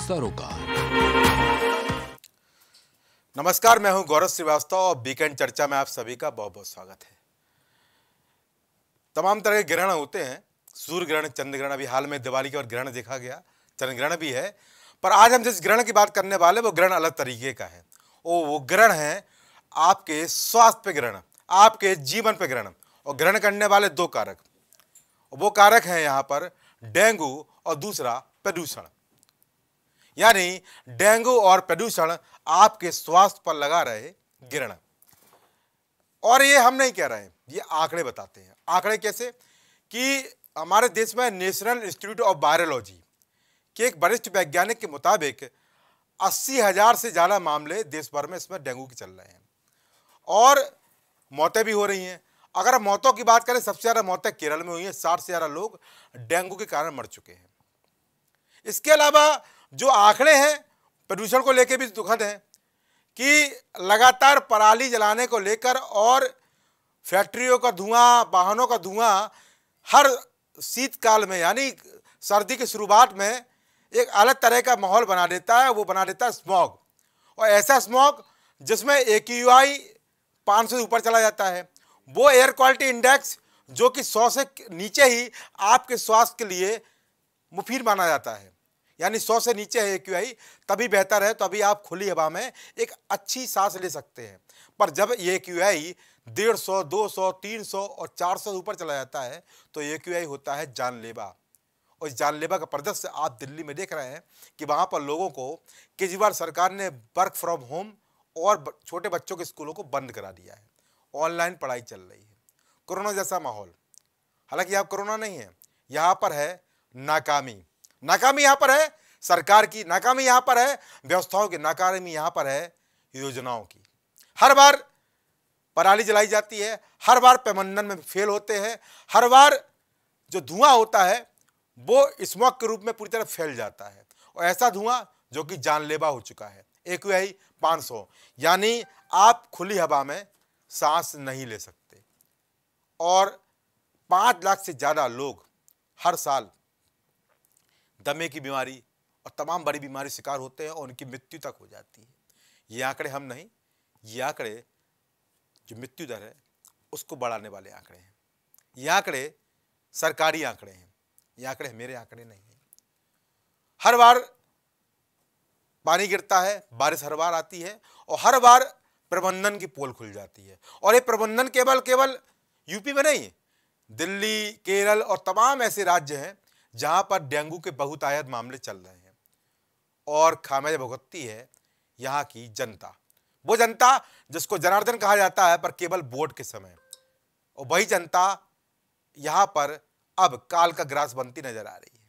सरोकार। नमस्कार, मैं हूं गौरव श्रीवास्तव और वीकेंड चर्चा में आप सभी का बहुत बहुत स्वागत है। तमाम तरह के ग्रहण होते हैं, सूर्य ग्रहण, चंद्र ग्रहण, अभी हाल में दिवाली के बाद ग्रहण देखा गया, चंद्र ग्रहण भी है। पर आज हम जिस ग्रहण की बात करने वाले वो ग्रहण अलग तरीके का है। वो ग्रहण है आपके स्वास्थ्य पे ग्रहण, आपके जीवन पे ग्रहण, और ग्रहण करने वाले दो कारक। वो कारक हैं यहाँ पर डेंगू और दूसरा प्रदूषण। यानी डेंगू और प्रदूषण आपके स्वास्थ्य पर लगा रहे ग्रहण। और ये हम नहीं कह रहे हैं, ये आंकड़े बताते हैं। आंकड़े कैसे कि हमारे देश में नेशनल इंस्टीट्यूट ऑफ वायरोलॉजी के एक वरिष्ठ वैज्ञानिक के मुताबिक 80,000 से ज़्यादा मामले देश भर में इसमें डेंगू के चल रहे हैं और मौतें भी हो रही हैं। अगर हम मौतों की बात करें, सबसे ज़्यादा मौतें केरल में हुई हैं, 60 से ज़्यादा लोग डेंगू के कारण मर चुके हैं। इसके अलावा जो आंकड़े हैं प्रदूषण को लेकर भी दुखद हैं कि लगातार पराली जलाने को लेकर और फैक्ट्रियों का धुआं, वाहनों का धुआं हर शीतकाल में यानी सर्दी की शुरुआत में एक अलग तरह का माहौल बना देता है। वो बना देता है स्मॉग, और ऐसा स्मॉग जिसमें AQI 500 से ऊपर चला जाता है। वो एयर क्वालिटी इंडेक्स जो कि 100 से नीचे ही आपके स्वास्थ्य के लिए मुफीद माना जाता है, यानी 100 से नीचे है AQI तभी बेहतर है, तभी आप खुली हवा में एक अच्छी सांस ले सकते हैं। पर जब ये AQI 150, 200, 300 और 400 ऊपर चला जाता है तो AQI होता है जानलेवा। और इस जानलेवा का परिदृश्य आप दिल्ली में देख रहे हैं कि वहाँ पर लोगों को केजरीवाल सरकार ने वर्क फ्रॉम होम और छोटे बच्चों के स्कूलों को बंद करा दिया है। ऑनलाइन पढ़ाई चल रही है, कोरोना जैसा माहौल। हालांकि यहाँ कोरोना नहीं है, यहाँ पर है नाकामी। नाकामी यहाँ पर है सरकार की, नाकामी यहाँ पर है व्यवस्थाओं की, नाकामी यहाँ पर है योजनाओं की। हर बार पराली जलाई जाती है, हर बार प्रबंधन में फेल होते हैं, हर बार जो धुआं होता है वो स्मॉग के रूप में पूरी तरह फैल जाता है, और ऐसा धुआं जो कि जानलेवा हो चुका है। AQI 500 यानी आप खुली हवा में सांस नहीं ले सकते। और 5 लाख से ज़्यादा लोग हर साल दमे की बीमारी और तमाम बड़ी बीमारी शिकार होते हैं और उनकी मृत्यु तक हो जाती है। ये आंकड़े हम नहीं, ये आंकड़े जो मृत्यु दर है उसको बढ़ाने वाले आंकड़े हैं। ये आंकड़े सरकारी आंकड़े हैं, ये आंकड़े मेरे आंकड़े नहीं हैं। हर बार पानी गिरता है, बारिश हर बार आती है और हर बार प्रबंधन की पोल खुल जाती है। और ये प्रबंधन केवल यूपी में नहीं, दिल्ली, केरल और तमाम ऐसे राज्य हैं जहां पर डेंगू के बहुतायत मामले चल रहे हैं और खामियाजा भुगतती है यहाँ की जनता। वो जनता जिसको जनार्दन कहा जाता है पर केवल वोट के समय, और वही जनता यहाँ पर अब काल का ग्रास बनती नजर आ रही है।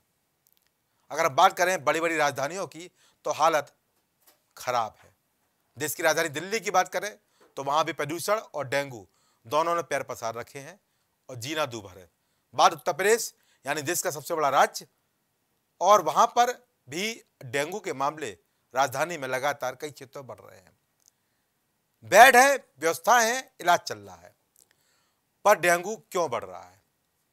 अगर अब बात करें बड़ी बड़ी राजधानियों की तो हालत खराब है। देश की राजधानी दिल्ली की बात करें तो वहाँ भी प्रदूषण और डेंगू दोनों ने पैर पसार रखे हैं और जीना दूभर है। बात उत्तर प्रदेश यानी देश का सबसे बड़ा राज्य, और वहाँ पर भी डेंगू के मामले राजधानी में लगातार कई क्षेत्रों में बढ़ रहे हैं। बेड है, व्यवस्थाएं हैं, इलाज चल रहा है, पर डेंगू क्यों बढ़ रहा है?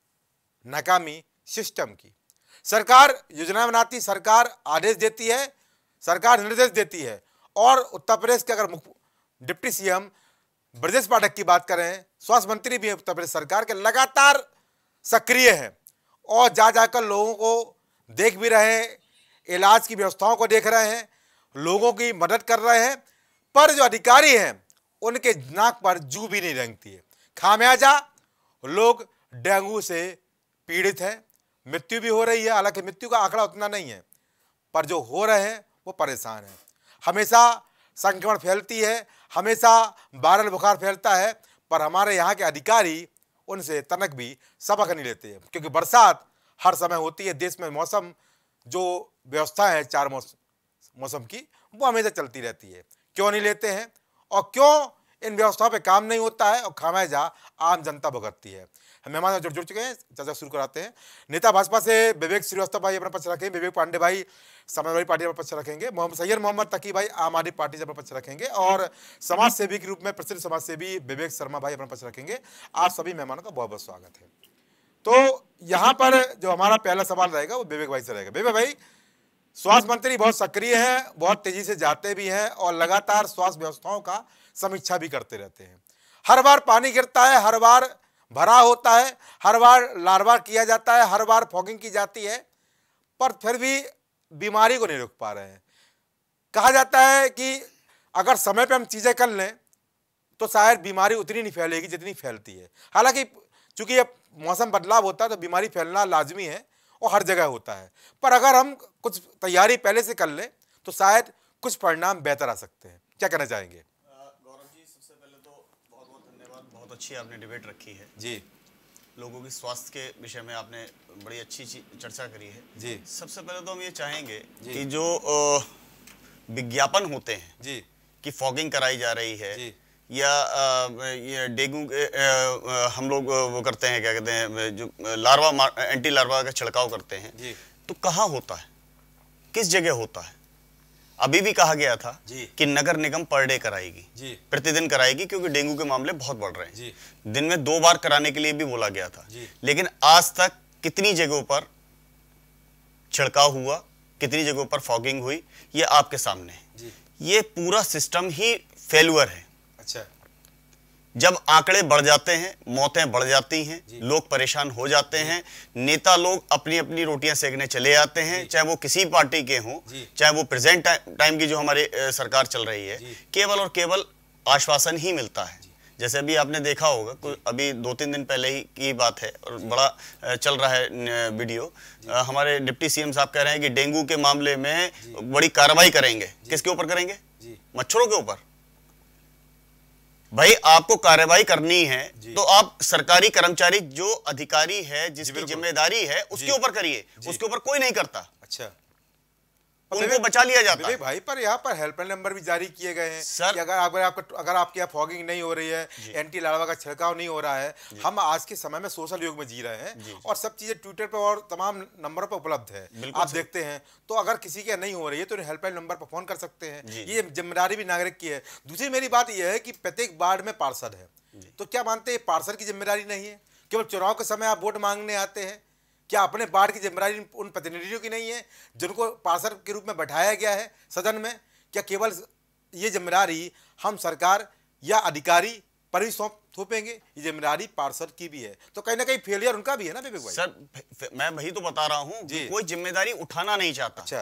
नाकामी सिस्टम की। सरकार योजना बनाती, सरकार आदेश देती है, सरकार निर्देश देती है। और उत्तर प्रदेश के अगर डिप्टी CM ब्रजेश पाठक की बात करें, स्वास्थ्य मंत्री भी उत्तर प्रदेश सरकार के लगातार सक्रिय हैं और जा जाकर लोगों को देख भी रहे हैं, इलाज की व्यवस्थाओं को देख रहे हैं, लोगों की मदद कर रहे हैं। पर जो अधिकारी हैं उनके नाक पर जू भी नहीं रेंगती है। खामियाजा लोग डेंगू से पीड़ित हैं, मृत्यु भी हो रही है। हालांकि मृत्यु का आंकड़ा उतना नहीं है, पर जो हो रहे हैं वो परेशान हैं। हमेशा संक्रमण फैलती है, हमेशा वायरल बुखार फैलता है, पर हमारे यहाँ के अधिकारी उनसे तनक भी सबक नहीं लेते हैं, क्योंकि बरसात हर समय होती है। देश में मौसम जो व्यवस्था है 4 मौसम की, वो हमेशा चलती रहती है। क्यों नहीं लेते हैं और क्यों इन व्यवस्थाओं पे काम नहीं होता है और खामियाजा आम जनता भुगतती है? हम मेहमान जुड़ चुके हैं, चर्चा शुरू कराते हैं। नेता भाजपा से विवेक श्रीवास्तव भाई अपना पक्ष रखेंगे, विवेक पांडे भाई समाजवादी पार्टी का पक्ष रखेंगे, सैयद मोहम्मद तकी भाई आम आदमी पार्टी से अपना पक्ष रखेंगे, और समाज सेवी के रूप में प्रसिद्ध समाज सेवी विवेक शर्मा भाई अपना पक्ष रखेंगे। आप सभी मेहमानों का बहुत बहुत स्वागत है। तो यहाँ पर जो हमारा पहला सवाल रहेगा वो विवेक भाई से रहेगा। विवेक भाई, स्वास्थ्य मंत्री बहुत सक्रिय हैं, बहुत तेजी से जाते भी हैं और लगातार स्वास्थ्य व्यवस्थाओं का समीक्षा भी करते रहते हैं। हर बार पानी गिरता है, हर बार भरा होता है, हर बार लार्वा किया जाता है, हर बार फॉगिंग की जाती है, पर फिर भी बीमारी को नहीं रोक पा रहे हैं। कहा जाता है कि अगर समय पे हम चीजें कर लें तो शायद बीमारी उतनी नहीं फैलेगी जितनी फैलती है। हालांकि चूंकि ये मौसम बदलाव होता है तो बीमारी फैलना लाजमी है और हर जगह होता है, पर अगर हम कुछ तैयारी पहले से कर लें तो शायद कुछ परिणाम बेहतर आ सकते हैं। क्या कहना चाहेंगे? गौरव जी, सबसे पहले तो बहुत बहुत धन्यवाद, बहुत अच्छी आपने डिबेट रखी है जी। लोगों की स्वास्थ्य के विषय में आपने बड़ी अच्छी चर्चा करी है जी। सबसे पहले तो हम ये चाहेंगे कि जो विज्ञापन होते हैं जी कि फॉगिंग कराई जा रही है जी। या ये डेंगू हम लोग वो करते हैं, क्या कहते हैं, जो लार्वा एंटी लार्वा का छिड़काव करते हैं जी। तो कहाँ होता है, किस जगह होता है? अभी भी कहा गया था कि नगर निगम पर डे कराएगी, प्रतिदिन कराएगी, क्योंकि डेंगू के मामले बहुत बढ़ रहे हैं। दिन में 2 बार कराने के लिए भी बोला गया था, लेकिन आज तक कितनी जगहों पर छिड़काव हुआ, कितनी जगहों पर फॉगिंग हुई, ये आपके सामने है। ये पूरा सिस्टम ही फेल्यूर है। अच्छा। जब आंकड़े बढ़ जाते हैं, मौतें बढ़ जाती हैं, लोग परेशान हो जाते हैं, नेता लोग अपनी अपनी रोटियां सेकने चले जाते हैं, चाहे वो किसी पार्टी के हों, चाहे वो प्रेजेंट टाइम की जो हमारी सरकार चल रही है, केवल और केवल आश्वासन ही मिलता है। जैसे अभी आपने देखा होगा, अभी 2-3 दिन पहले ही की बात है और बड़ा चल रहा है वीडियो, हमारे डिप्टी सीएम साहब कह रहे हैं कि डेंगू के मामले में बड़ी कार्रवाई करेंगे। किसके ऊपर करेंगे? मच्छरों के ऊपर। भाई आपको कार्रवाई करनी है तो आप सरकारी कर्मचारी, जो अधिकारी है, जिसकी जिम्मेदारी है, उसके ऊपर करिए। उसके ऊपर कोई नहीं करता। अच्छा, उनको बचा लिया जाता है। भाई पर यहाँ पर हेल्पलाइन नंबर भी जारी किए गए हैं सर, कि अगर आपके यहाँ फॉगिंग नहीं हो रही है, एंटी लार्वा का छिड़काव नहीं हो रहा है, हम आज के समय में सोशल युग में जी रहे हैं और सब चीजें ट्विटर पर और तमाम नंबरों पर उपलब्ध है, आप देखते हैं। तो अगर किसी के नहीं हो रही है तो हेल्पलाइन नंबर पर फोन कर सकते हैं। ये जिम्मेदारी भी नागरिक की है। दूसरी मेरी बात यह है कि प्रत्येक वार्ड में पार्षद है, तो क्या मानते हैं पार्षद की जिम्मेदारी नहीं है? केवल चुनाव के समय आप वोट मांगने आते हैं, क्या अपने वार्ड की जिम्मेदारी उन प्रतिनिधियों की नहीं है जिनको पार्षद के रूप में बैठाया गया है सदन में? क्या केवल ये जिम्मेदारी हम सरकार या अधिकारी पर ही थोपेंगे? ये जिम्मेदारी पार्षद की भी है, तो कहीं ना कहीं फेलियर उनका भी है ना विवेक भाई? सर, मैं वही तो बता रहा हूँ, कोई जिम्मेदारी उठाना नहीं चाहता। अच्छा।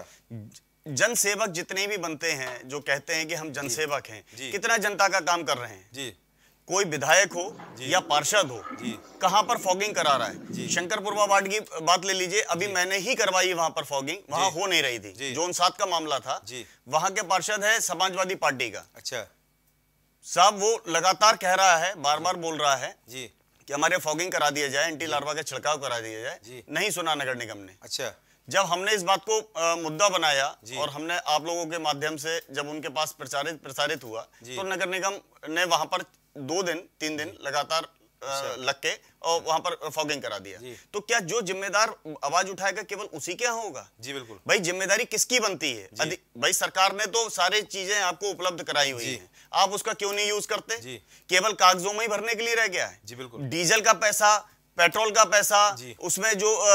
जनसेवक जितने भी बनते हैं, जो कहते हैं कि हम जनसेवक हैं, कितना जनता का काम कर रहे हैं जी। कोई विधायक हो या पार्षद हो, कहां पर फॉगिंग करा रहा है? शंकरपुरवा वार्ड की बात ले लीजिए, अभी मैंने ही करवाई वहां पर फॉगिंग, वहां हो नहीं रही थी। जोन 7 का मामला था, वहां के पार्षद है समाजवादी पार्टी का। अच्छा साहब, वो लगातार कह रहा है, बार बार बोल रहा है कि हमारे फॉगिंग करा दिया जाए, एंटी लार्वा का छिड़काव करा दिया जाए। नहीं सुना नगर निगम ने। अच्छा। जब हमने इस बात को मुद्दा बनाया और हमने आप लोगों के माध्यम से जब उनके पास प्रसारित हुआ, तो नगर निगम ने वहां पर 2 दिन 3 दिन लगातार लग के और वहां पर फॉगिंग करा दिया। तो क्या जो जिम्मेदार आवाज उठाएगा केवल उसी के यहाँ होगा? जी बिल्कुल। भाई जिम्मेदारी किसकी बनती है? भाई सरकार ने तो सारी चीजें आपको उपलब्ध कराई हुई हैं, आप उसका क्यों नहीं यूज करते? केवल कागजों में ही भरने के लिए रह गया है। जी बिल्कुल। डीजल का पैसा, पेट्रोल का पैसा, उसमें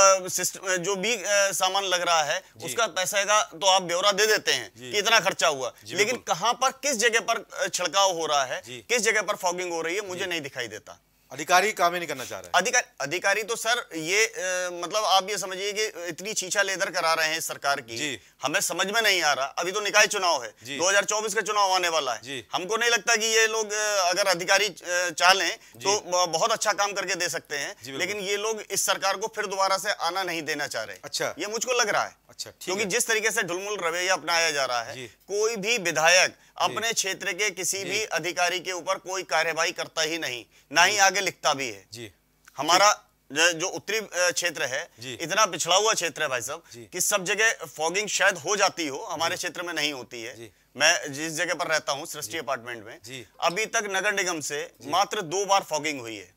जो भी सामान लग रहा है, उसका पैसे का तो आप ब्यौरा दे देते हैं कि इतना खर्चा हुआ, लेकिन कहां पर, किस जगह पर छिड़काव हो रहा है, किस जगह पर फॉगिंग हो रही है, मुझे नहीं दिखाई देता। अधिकारी काम ही नहीं करना चाह रहे हैं। अधिकारी तो सर ये मतलब आप ये समझिए कि इतनी छीछा लेदर करा रहे हैं सरकार की, हमें समझ में नहीं आ रहा। अभी तो निकाय चुनाव है, 2024 का चुनाव आने वाला है। हमको नहीं लगता कि ये लोग अगर अधिकारी चाह लें तो बहुत अच्छा काम करके दे सकते हैं, लेकिन ये लोग इस सरकार को फिर दोबारा से आना नहीं देना चाह रहे। अच्छा, ये मुझको लग रहा है। अच्छा, क्योंकि जिस तरीके से ढुलमुल रवैया अपनाया जा रहा है, कोई भी विधायक अपने क्षेत्र के किसी भी अधिकारी के ऊपर कोई कार्यवाही करता ही नहीं, ना ही आगे लिखता भी है। जी। हमारा जो उत्तरी क्षेत्र है, इतना पिछड़ा हुआ क्षेत्र है भाई साहब, कि सब जगह फॉगिंग शायद हो जाती हो, हमारे क्षेत्र में नहीं होती है। मैं जिस जगह पर रहता हूँ, सृष्टि अपार्टमेंट में, अभी तक नगर निगम से मात्र 2 बार फॉगिंग हुई है।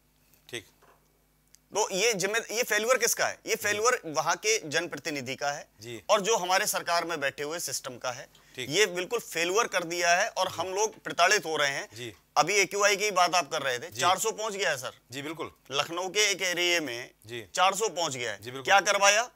तो ये फेल्यूर किसका है? ये फेल्यूर वहां के जनप्रतिनिधि का है और जो हमारे सरकार में बैठे हुए सिस्टम का है। ये बिल्कुल फेल्यूर कर दिया है और हम लोग प्रताड़ित हो रहे हैं। अभी AQI की बात आप कर रहे थे, 400 पहुंच गया है सर। जी बिल्कुल। लखनऊ के एक एरिया में 400 पहुंच गया है। क्या करवाया?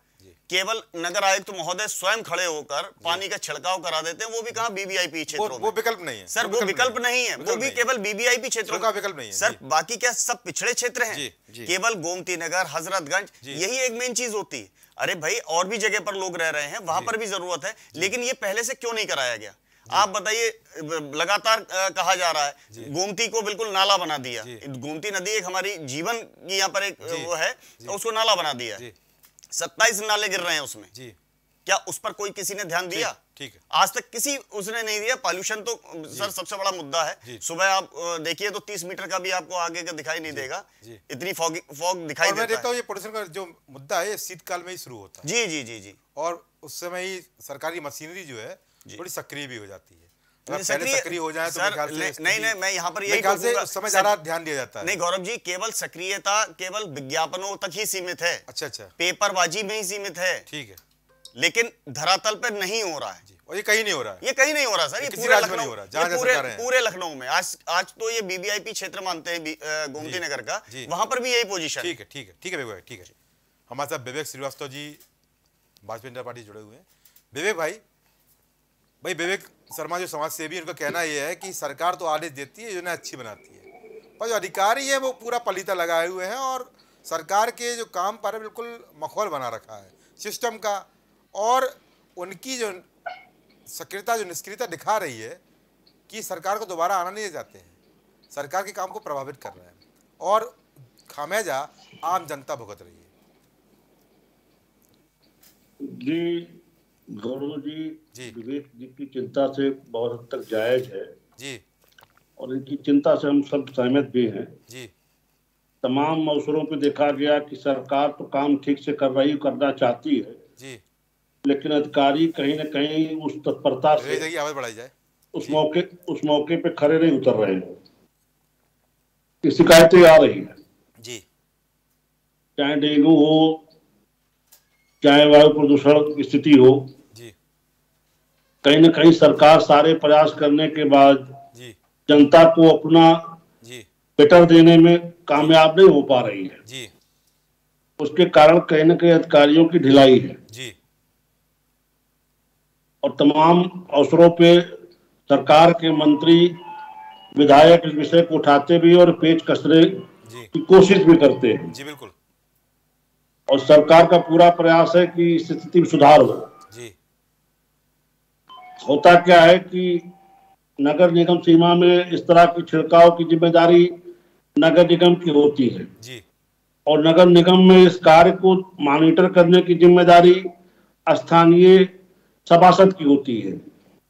केवल नगर आयुक्त महोदय स्वयं खड़े होकर पानी का छिड़काव करा देते हैं, वो भी कहाँ बीबीआईपी क्षेत्रों में। वो विकल्प नहीं है सर, वो विकल्प नहीं है, वो भी केवल बीबीआईपी क्षेत्रों का विकल्प नहीं है सर। बाकी क्या सब पिछड़े क्षेत्र हैं? केवल गोमती नगर, हजरतगंज, यही एक मेन चीज होती है। अरे भाई, और भी जगह पर लोग रह रहे हैं, वहां पर भी जरूरत है, लेकिन ये पहले से क्यों नहीं कराया गया? आप बताइए, लगातार कहा जा रहा है गोमती को बिल्कुल नाला बना दिया। गोमती नदी एक हमारी जीवन की यहाँ पर एक वो है, तो उसको नाला बना दिया। 27 नाले गिर रहे हैं उसमें। क्या उस पर कोई किसी ने ध्यान दिया? ठीक है, आज तक किसी उसने नहीं दिया। पॉल्यूशन तो सर सबसे बड़ा मुद्दा है। सुबह आप देखिए तो 30 मीटर का भी आपको आगे का दिखाई नहीं देगा, इतनी फॉग दिखाई देता है। मैं देखता हूँ ये पोल्यूशन का जो मुद्दा है, शीतकाल में ही शुरू होता है। जी जी जी जी। और उस समय ही सरकारी मशीनरी जो है थोड़ी सक्रिय भी हो जाती है। सक्रिय हो जाए तो नहीं, मैं यहाँ पर यही कहूंगा, उस समय ज्यादा ध्यान दिया जाता है। नहीं गौरव जी, केवल सक्रियता केवल विज्ञापनों तक ही सीमित है। अच्छा, पेपरबाजी में ही सीमित है। ठीक है, लेकिन धरातल पर नहीं हो रहा है। और ये कहीं नहीं हो रहा है, ये कहीं नहीं हो रहा सर। ये पूरे लखनऊ, पूरे लखनऊ में आज तो ये बीबीआईपी क्षेत्र मानते हैं गोमती नगर का, वहां पर भी यही पोजीशन। ठीक है, ठीक है, ठीक है, ठीक है। हमारे साथ विवेक श्रीवास्तव जी भाजपा जनता पार्टी जुड़े हुए हैं। विवेक भाई विवेक शर्मा जो समाज सेवी, उनका कहना यह है कि सरकार तो आदेश देती है, योजना अच्छी बनाती है, पर जो अधिकारी है वो पूरा पलीता लगाए हुए हैं और सरकार के जो काम पर बिल्कुल मखौल बना रखा है सिस्टम का, और उनकी जो सक्रियता, जो निष्क्रियता दिखा रही है कि सरकार को दोबारा आना नहीं चाहते हैं, सरकार के काम को प्रभावित कर रहे हैं और खामियाजा आम जनता भुगत रही है। जी गौरव जी, विवेक जी की चिंता से बहुत हद तक जायज है जी, और इनकी चिंता से हम सब सहमत भी हैं जी। तमाम अवसरों पे देखा गया कि सरकार तो काम ठीक से करना चाहती है जी, लेकिन अधिकारी कहीं न कहीं उस तत्परता से आवाज बढ़ाई जाए उस मौके पे खड़े नहीं उतर रहे हैं। शिकायतें आ रही है जी, चाहे डेंगू हो, चाहे वायु प्रदूषण की स्थिति हो जी, कहीं न कहीं सरकार सारे प्रयास करने के बाद जी, जनता को अपना जी, बेटर देने में कामयाब नहीं हो पा रही है जी, उसके कारण कहीं न कहीं अधिकारियों की ढिलाई है जी, और तमाम अवसरों पे सरकार के मंत्री विधायक इस विषय को उठाते भी और पेच कसने की कोशिश भी करते हैं। जी बिल्कुल। और सरकार का पूरा प्रयास है कि स्थिति में सुधार हो। जी। होता क्या है कि नगर निगम सीमा में इस तरह की छिड़काव की जिम्मेदारी नगर निगम की होती है जी, और नगर निगम में इस कार्य को मॉनिटर करने की जिम्मेदारी स्थानीय सभासद की होती है।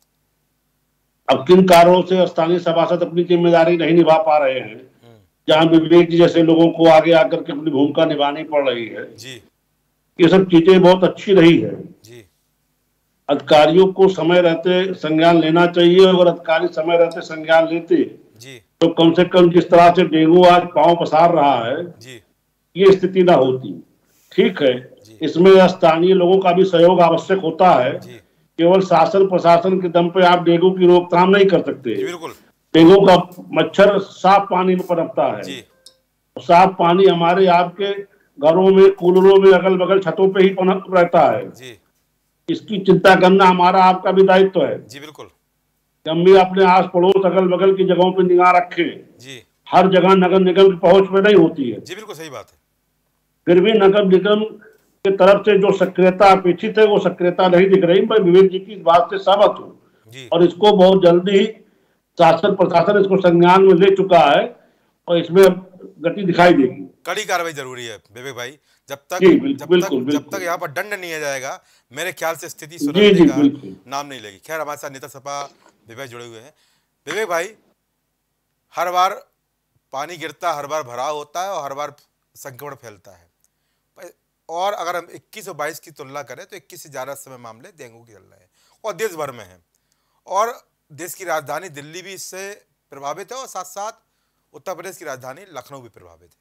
अब किन कारणों से स्थानीय सभासद अपनी जिम्मेदारी नहीं निभा पा रहे हैं, जहां विवेक जी जैसे लोगों को आगे आकर के अपनी भूमिका निभानी पड़ रही है जी, ये सब चीजें बहुत अच्छी रही है जी। अधिकारियों को समय रहते संज्ञान लेना चाहिए और अधिकारी समय रहते संज्ञान लेते जी, तो कम से कम जिस तरह से डेंगू आज पांव पसार रहा है जी, ये स्थिति ना होती। ठीक है, इसमें स्थानीय लोगों का भी सहयोग आवश्यक होता है। केवल शासन प्रशासन के दम पे आप डेंगू की रोकथाम नहीं कर सकते। बिल्कुल। डेंगू का मच्छर साफ पानी में पनपता है जी। साफ पानी हमारे आपके घरों में, कूलरों में, अगल बगल छतों पे ही पनप रहता है जी। इसकी चिंता करना हमारा आपका भी दायित्व है। जी बिल्कुल। हम भी अपने आस पड़ोस अगल बगल की जगहों पर निगाह रखें। जी। हर जगह नगर निगम की पहुंच में नहीं होती है। जी बिल्कुल सही बात है। फिर भी नगर निगम की तरफ से जो सक्रियता अपेक्षित है वो सक्रियता नहीं दिख रही। मैं विवेक जी की इस बात से सहमत हूँ और इसको बहुत जल्दी ही शासन प्रशासन इसको संज्ञान में ले चुका है और इसमें गति दिखाई देगी। कड़ी कार्रवाई जरूरी है विवेक भाई। जब तक यहाँ पर दंड नहीं आ जाएगा मेरे ख्याल से स्थिति सुधरने का नाम नहीं लेगी। खैर हमारे साथ नेता सपा विवेक जुड़े हुए हैं। विवेक भाई, हर बार पानी गिरता, हर बार भराव होता है और हर बार संक्रमण फैलता है। और अगर हम 21 और 22 की तुलना करें तो 21 से ज्यादा समय मामले डेंगू के चल रहे हैं और देश भर में हैं और देश की राजधानी दिल्ली भी इससे प्रभावित है और साथ साथ उत्तर प्रदेश की राजधानी लखनऊ भी प्रभावित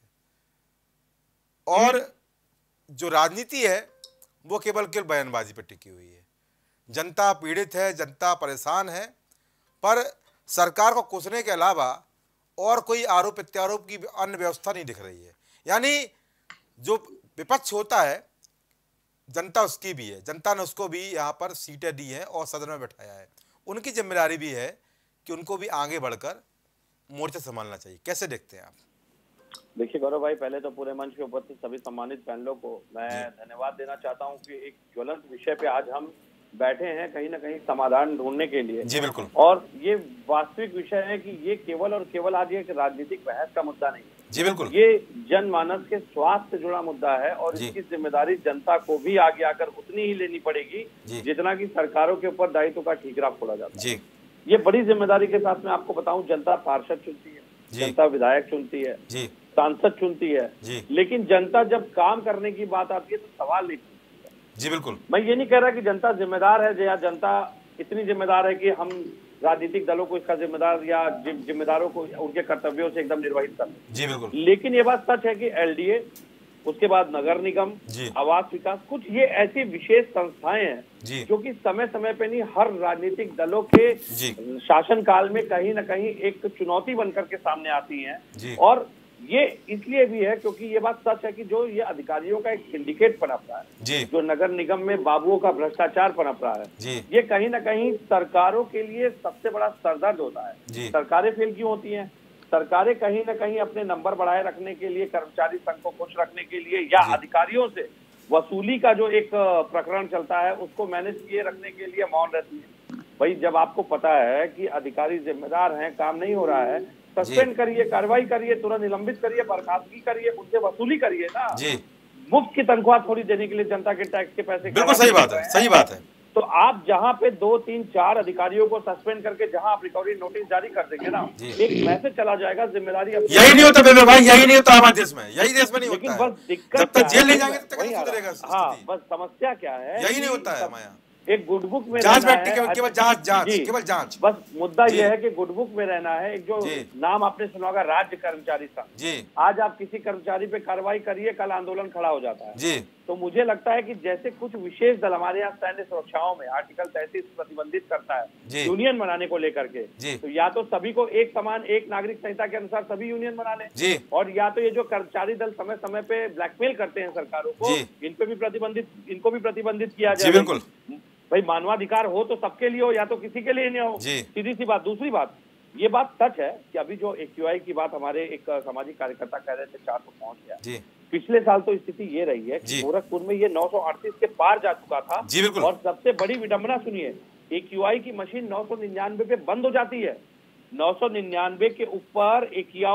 है। और जो राजनीति है वो केवल बयानबाजी पर टिकी हुई है। जनता पीड़ित है, जनता परेशान है, पर सरकार को कोसने के अलावा और कोई आरोप प्रत्यारोप की अन्य व्यवस्था नहीं दिख रही है। यानी जो विपक्ष होता है जनता उसकी भी है, जनता ने उसको भी यहाँ पर सीटें दी है और सदन में बैठाया है। उनकी जिम्मेदारी भी है कि उनको भी आगे बढ़कर मोर्चा संभालना चाहिए। कैसे देखते हैं आप? देखिए गौरव भाई, पहले तो पूरे मंच के उपस्थित सभी सम्मानित पैनलों को मैं धन्यवाद देना चाहता हूं कि एक ज्वलंत विषय पे आज हम बैठे हैं कहीं ना कहीं समाधान ढूंढने के लिए। जी बिल्कुल। और ये वास्तविक विषय है कि ये केवल और केवल आज एक राजनीतिक बहस का मुद्दा नहीं है। जी बिल्कुल। ये जनमानस के स्वास्थ्य से जुड़ा मुद्दा है और इसकी जिम्मेदारी जनता को भी आगे आकर उतनी ही लेनी पड़ेगी जितना कि सरकारों के ऊपर दायित्व का ठीकरा फोड़ा जाता है। ये बड़ी जिम्मेदारी के साथ मैं आपको बताऊं, जनता पार्षद चुनती है, जनता विधायक चुनती है, सांसद चुनती है, लेकिन जनता जब काम करने की बात आती है तो सवाल नहीं पूछती है। जी बिल्कुल। मैं ये नहीं कह रहा कि जनता जिम्मेदार है या जनता इतनी जिम्मेदार है कि हम राजनीतिक दलों को इसका जिम्मेदार या जिम्मेदारों को उनके कर्तव्यों से एकदम निर्वहित कर। जी बिल्कुल। लेकिन ये बात सच है कि एलडीए, उसके बाद नगर निगम, आवास विकास, कुछ ये ऐसी विशेष संस्थाएं हैं जो कि समय समय पे नहीं, हर राजनीतिक दलों के शासन काल में कहीं ना कहीं एक चुनौती बनकर के सामने आती हैं। और ये इसलिए भी है क्योंकि ये बात सच है कि जो ये अधिकारियों का एक सिंडिकेट पनप रहा है, जो नगर निगम में बाबुओं का भ्रष्टाचार पनप रहा है, ये कहीं ना कहीं सरकारों के लिए सबसे बड़ा सरदर्द होता है। सरकारें फेल क्यों होती हैं? सरकारें कहीं ना कहीं अपने नंबर बढ़ाए रखने के लिए, कर्मचारी संघ को खुश रखने के लिए, या अधिकारियों से वसूली का जो एक प्रकरण चलता है उसको मैनेज किए रखने के लिए मौन रहती है। भाई जब आपको पता है कि अधिकारी जिम्मेदार हैं, काम नहीं हो रहा है, सस्पेंड करिए, कार्रवाई करिए, तुरंत निलंबित करिए, बर्खास्तगी करिए, उनसे वसूली करिए ना। मुफ्त की तनख्वाह थोड़ी देने के लिए जनता के टैक्स के पैसे। बिल्कुल सही बात है, सही बात है। तो आप जहां पे 2, 3, 4 अधिकारियों को सस्पेंड करके जहां आप रिकवरी नोटिस जारी कर देंगे ना, एक मैसेज चला जाएगा, जिम्मेदारी। यही नहीं होता बेबे भाई, यही नहीं होता हमारे देश में, यही देश में नहीं होता है। बस दिक्कत जब तक जेल नहीं जाएंगे तब तक नहीं सुधरेगा। हाँ, बस समस्या क्या है, यही नहीं होता है हमारे यहाँ। एक गुडबुक में जांच रहना बैठती है, केवल जांच, केवल जांच। बस मुद्दा यह है कि गुडबुक में रहना है। एक जो नाम आपने सुना होगा, राज्य कर्मचारी संघ, आज आप किसी कर्मचारी पे कार्रवाई करिए, कल आंदोलन खड़ा हो जाता है। तो मुझे लगता है कि जैसे कुछ विशेष दल हमारे यहाँ सैन्य सुरक्षाओं में आर्टिकल 33 प्रतिबंधित करता है यूनियन बनाने को लेकर के, तो या तो सभी को एक समान, एक नागरिक संहिता के अनुसार सभी यूनियन बना ले, और या तो ये जो कर्मचारी दल समय समय पे ब्लैकमेल करते हैं सरकारों को, इनको भी प्रतिबंधित किया जाए। बिल्कुल भाई मानवाधिकार हो तो सबके लिए हो, या तो किसी के लिए नहीं हो, सीधी सी बात। दूसरी बात, ये बात सच है कि अभी जो एक्यूआई की बात हमारे एक सामाजिक कार्यकर्ता कह रहे थे 400 पहुंच गया, पिछले साल तो स्थिति ये रही है कि गोरखपुर में ये 938 के पार जा चुका था। और सबसे बड़ी विडंबना सुनिए, एक्यूआई की मशीन 999 पे बंद हो जाती है। 999 के ऊपर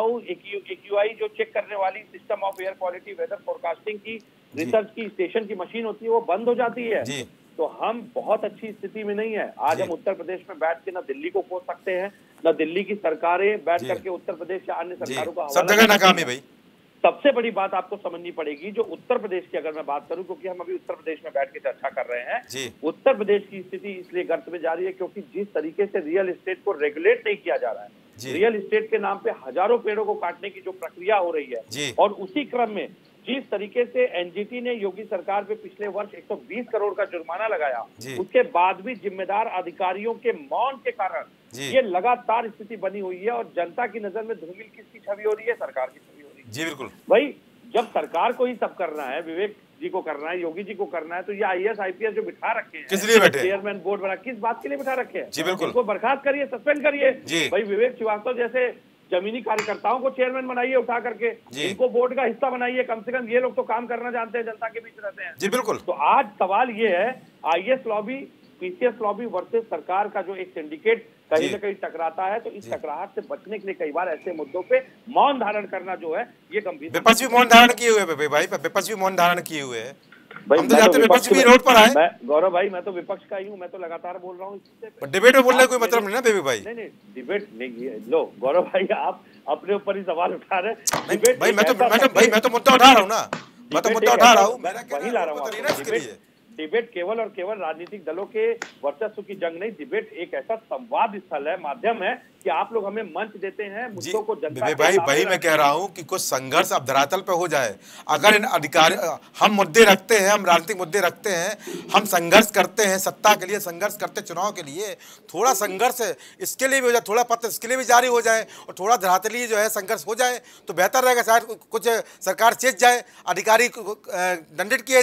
एक्यूआई जो चेक करने वाली system of air quality weather forecasting की रिसर्च की स्टेशन की मशीन होती है, वो बंद हो जाती है। तो हम बहुत अच्छी स्थिति में नहीं है। आज हम उत्तर प्रदेश में बैठ के ना दिल्ली को कोस सकते हैं, ना दिल्ली की सरकारें बैठ करके उत्तर प्रदेश या अन्य सरकारों का सब जगह नाकाम है भाई। सबसे बड़ी बात आपको समझनी पड़ेगी, जो उत्तर प्रदेश की अगर मैं बात करूं, क्योंकि हम अभी उत्तर प्रदेश में बैठ के चर्चा कर रहे हैं, उत्तर प्रदेश की स्थिति इसलिए गर्त में जा रही है क्योंकि जिस तरीके से रियल एस्टेट को रेगुलेट नहीं किया जा रहा है, रियल एस्टेट के नाम पे हजारों पेड़ों को काटने की जो प्रक्रिया हो रही है, और उसी क्रम में जिस तरीके से एनजीटी ने योगी सरकार पे पिछले वर्ष 120 करोड़ का जुर्माना लगाया, उसके बाद भी जिम्मेदार अधिकारियों के मौन के कारण ये लगातार स्थिति बनी हुई है। और जनता की नजर में धूमिल किसकी छवि हो रही है? सरकार की छवि हो रही है। जी बिल्कुल भाई, जब सरकार को ही सब करना है, विवेक जी को करना है, योगी जी को करना है, तो ये आईएएस आईपीएस जो बिठा रखे हैं, किस लिए बैठे? चेयरमैन बोर्ड बना, किस बात के लिए बिठा रखे हैं? जी बिल्कुल। इनको बर्खास्त करिए, सस्पेंड करिए। भाई विवेक श्रीवास्तव जैसे जमीनी कार्यकर्ताओं को चेयरमैन बनाइए उठा करके, इनको बोर्ड का हिस्सा बनाइए। कम से कम ये लोग तो काम करना जानते हैं, जनता के बीच रहते हैं। जी बिल्कुल। तो आज सवाल ये है, IAS lobby, PCS lobby versus सरकार का जो एक सिंडिकेट कहीं न कहीं टकराता है, तो इस टकराहट से बचने के लिए कई बार ऐसे मुद्दों पे मौन धारण करना जो है ये गंभीर। विपक्ष भी मौन धारण किए हुए भाई, विपक्ष भी मौन धारण किए हुए हैं। हम तो चाहते हैं विपक्ष भी रोड पर आए। गौरव भाई, मैं तो विपक्ष का ही हूँ, मैं तो लगातार बोल रहा हूँ। डिबेट में बोलने का कोई मतलब नहीं ना बेबी भाई। नहीं, डिबेट नहीं है। लो गौरव भाई, आप अपने ऊपर ही सवाल उठा रहे हैं। भाई मैं तो मुद्दा उठा रहा हूँ ना, मैं तो मुद्दा उठा रहा हूँ, वही ला रहा हूँ। डिबेट केवल और केवल राजनीतिक दलों के वर्चस्व की जंग नहीं, डिबेट एक ऐसा संवाद स्थल है, माध्यम है कि आप लोग हमें मंच देते हैं मुद्दों को जनता के भाई वही मैं कह रहा हूं कि कुछ संघर्ष अब धरातल पे हो जाए। अगर इन अधिकारी, हम मुद्दे रखते हैं, हम राजनीतिक मुद्दे रखते हैं, हम संघर्ष करते हैं, सत्ता के लिए संघर्ष करते, चुनाव के लिए, थोड़ा संघर्ष इसके लिए भी हो जाए, थोड़ा पत्र इसके लिए भी जारी हो जाए, और थोड़ा धरातली जो है संघर्ष हो जाए तो बेहतर रहेगा। शायद कुछ सरकार चेत जाए, अधिकारी दंडित किए जाए।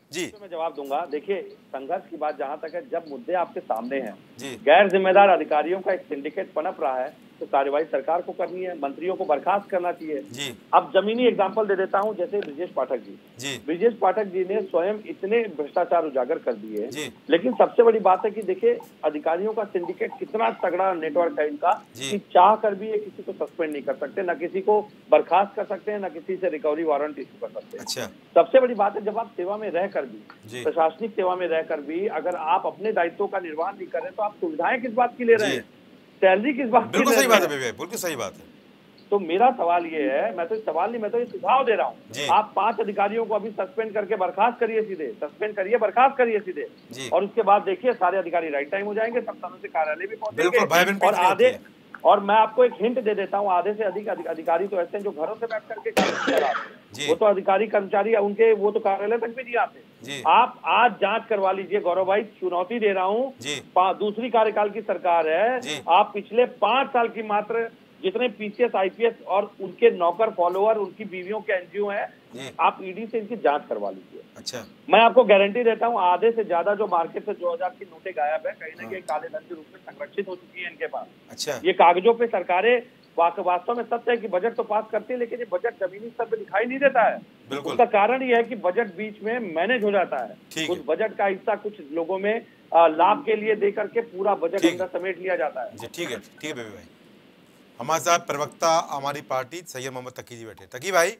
जी तो मैं जवाब दूंगा। देखिए, संघर्ष की बात जहां तक है, जब मुद्दे आपके सामने हैं, गैर जिम्मेदार अधिकारियों का एक सिंडिकेट पनप रहा है, तो कार्रवाई सरकार को करनी है, मंत्रियों को बर्खास्त करना चाहिए। अब जमीनी एग्जांपल दे देता हूं, जैसे ब्रिजेश पाठक जी। ब्रिजेश पाठक जी ने स्वयं इतने भ्रष्टाचार उजागर कर दिए, लेकिन सबसे बड़ी बात है कि देखिए अधिकारियों का सिंडिकेट कितना तगड़ा नेटवर्क है इनका कि चाह कर भी ये किसी को सस्पेंड नहीं कर सकते, न किसी को बर्खास्त कर सकते हैं, न किसी से रिकवरी वारंट इशू कर सकते हैं। अच्छा। सबसे बड़ी बात है, जब आप सेवा में रहकर भी, प्रशासनिक सेवा में रहकर भी अगर आप अपने दायित्वों का निर्वहन नहीं कर रहे, तो आप सुविधाएं किस बात की ले रहे हैं, सैलरी किस बात की ले रहे हैं? सही बात है, बिल्कुल सही बात है। तो मेरा सवाल ये है, मैं तो सवाल नहीं, मैं तो ये सुझाव दे रहा हूँ, आप 5 अधिकारियों को अभी सस्पेंड करके बर्खास्त करिए, सीधे सस्पेंड करिए, बर्खास्त करिए सीधे, और उसके बाद देखिए सारे अधिकारी राइट टाइम हो जाएंगे, सब समय से कार्यालय भी पहुंचेंगे। और मैं आपको एक हिंट दे देता हूँ, आधे से अधिक अधिकारी तो ऐसे हैं जो घरों से बैठ करके काम करा रहे हैं, वो तो अधिकारी कर्मचारी उनके वो तो कार्यालय तक भी नहीं आते। आप आज जांच करवा लीजिए गौरव भाई, चुनौती दे रहा हूँ, दूसरी कार्यकाल की सरकार है, आप पिछले 5 साल की मात्र जितने पीसीएस आईपीएस और उनके नौकर फॉलोअर, उनकी बीवियों के एनजीओ हैं, आप ईडी से इनकी जांच करवा लीजिए। अच्छा। मैं आपको गारंटी देता हूँ, आधे से ज्यादा जो मार्केट से 2000 की नोटें गायब है, कहीं ना कहीं काले धन के रूप में संरक्षित हो चुकी है इनके पास। अच्छा। ये कागजों पे सरकारें वास्तव में सत्य है कि बजट तो पास करती है, लेकिन ये बजट जमीनी स्तर पे दिखाई नहीं देता है। उसका कारण ये है कि बजट बीच में मैनेज हो जाता है, उस बजट का हिस्सा कुछ लोगों में लाभ के लिए दे करके पूरा बजट अंदर समेट लिया जाता है। ठीक है बेबी भाई। हमारे साथ प्रवक्ता हमारी पार्टी सैयद मोहम्मद तकी जी बैठे। तकी भाई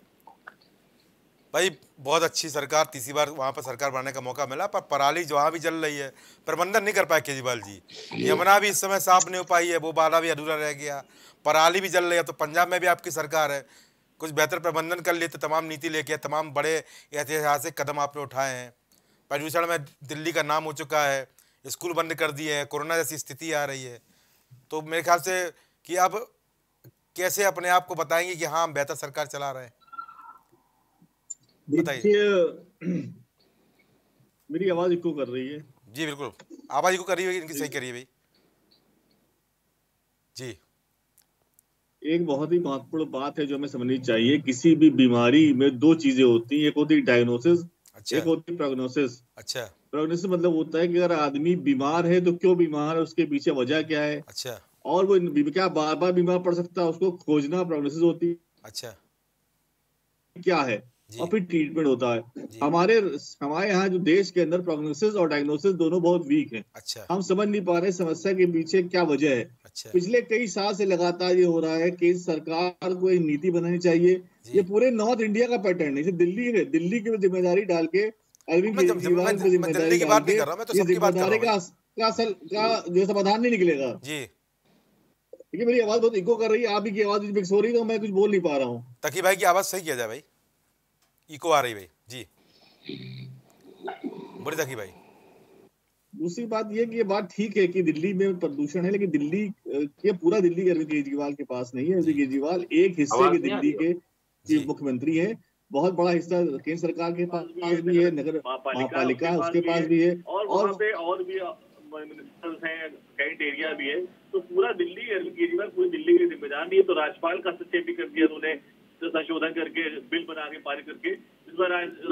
बहुत अच्छी सरकार, तीसरी बार वहाँ पर सरकार बनाने का मौका मिला, पर पराली जहाँ भी जल रही है प्रबंधन नहीं कर पाए केजरीवाल जी। यमुना भी इस समय साफ नहीं हो पाई है, वो वादा भी अधूरा रह गया, पराली भी जल रही है। तो पंजाब में भी आपकी सरकार है, कुछ बेहतर प्रबंधन कर लेते, तमाम नीति लेके तमाम बड़े ऐतिहासिक कदम आपने उठाए हैं। प्रदूषण में दिल्ली का नाम हो चुका है, स्कूल बंद कर दिए हैं, कोरोना जैसी स्थिति आ रही है। तो मेरे ख्याल से कि अब कैसे अपने आप को बताएंगे कि हाँ हम बेहतर सरकार चला रहे हैं? देखिए, मेरी आवाज इको कर रही है? जी बिल्कुल, आवाज इको कर रही है, इनकी सही करिए भाई जी। एक बहुत ही महत्वपूर्ण बात है जो हमें समझनी चाहिए, किसी भी बीमारी में 2 चीजें होती हैं, एक होती है डायग्नोसिस, एक होती है प्रोग्नोसिस। अच्छा। प्रोग्नोसिस मतलब होता है कि अगर आदमी बीमार है तो क्यों बीमार है, उसके पीछे वजह क्या है। अच्छा। और वो क्या बार बार बीमार पड़ सकता है, उसको खोजना प्रोग्नोसिस होती है। अच्छा। क्या है, और फिर ट्रीटमेंट होता है। हमारे यहाँ जो देश के अंदर प्रोग्नोसिस और डायग्नोसिस दोनों बहुत वीक हैं। अच्छा। हम समझ नहीं पा रहे समस्या के पीछे क्या वजह है। अच्छा। पिछले कई साल से लगातार ये हो रहा है कि सरकार को एक नीति बनानी चाहिए। ये पूरे नॉर्थ इंडिया का पैटर्न है, दिल्ली है, दिल्ली की जिम्मेदारी डाल के अरविंद केजरीवाल को जिम्मेदारी डाल के जिम्मेदारी का जो समाधान नहीं निकलेगा। देखिए मेरी आवाज बहुत इको कर रही है, आप ही की आवाज मिक्स हो रही है, तो मैं कुछ बोल नहीं पा रहा हूँ। तकी भाई की आवाज सही किया जाए भाई, इको आ रही भाई जी, बड़ी तकी भाई। दूसरी बात ये कि ये बात ठीक है कि दिल्ली में प्रदूषण है, लेकिन दिल्ली ये पूरा दिल्ली अरविंद केजरीवाल के पास नहीं है। अरविंद केजरीवाल एक हिस्से के दिल्ली के मुख्यमंत्री हैं, बहुत बड़ा हिस्सा केंद्र सरकार के पास भी है, नगर महापालिका उसके पास भी है, और वहाँ पे और भी मिनिस्टर्स हैं, कैंट एरिया भी है। तो पूरा दिल्ली अरविंद केजरीवाल पूरी दिल्ली के जिम्मेदार नहीं है। तो राज्यपाल का हस्तक्षेप भी कर दिया उन्होंने, तो संशोधन करके बिल बना के पारित करके इस बार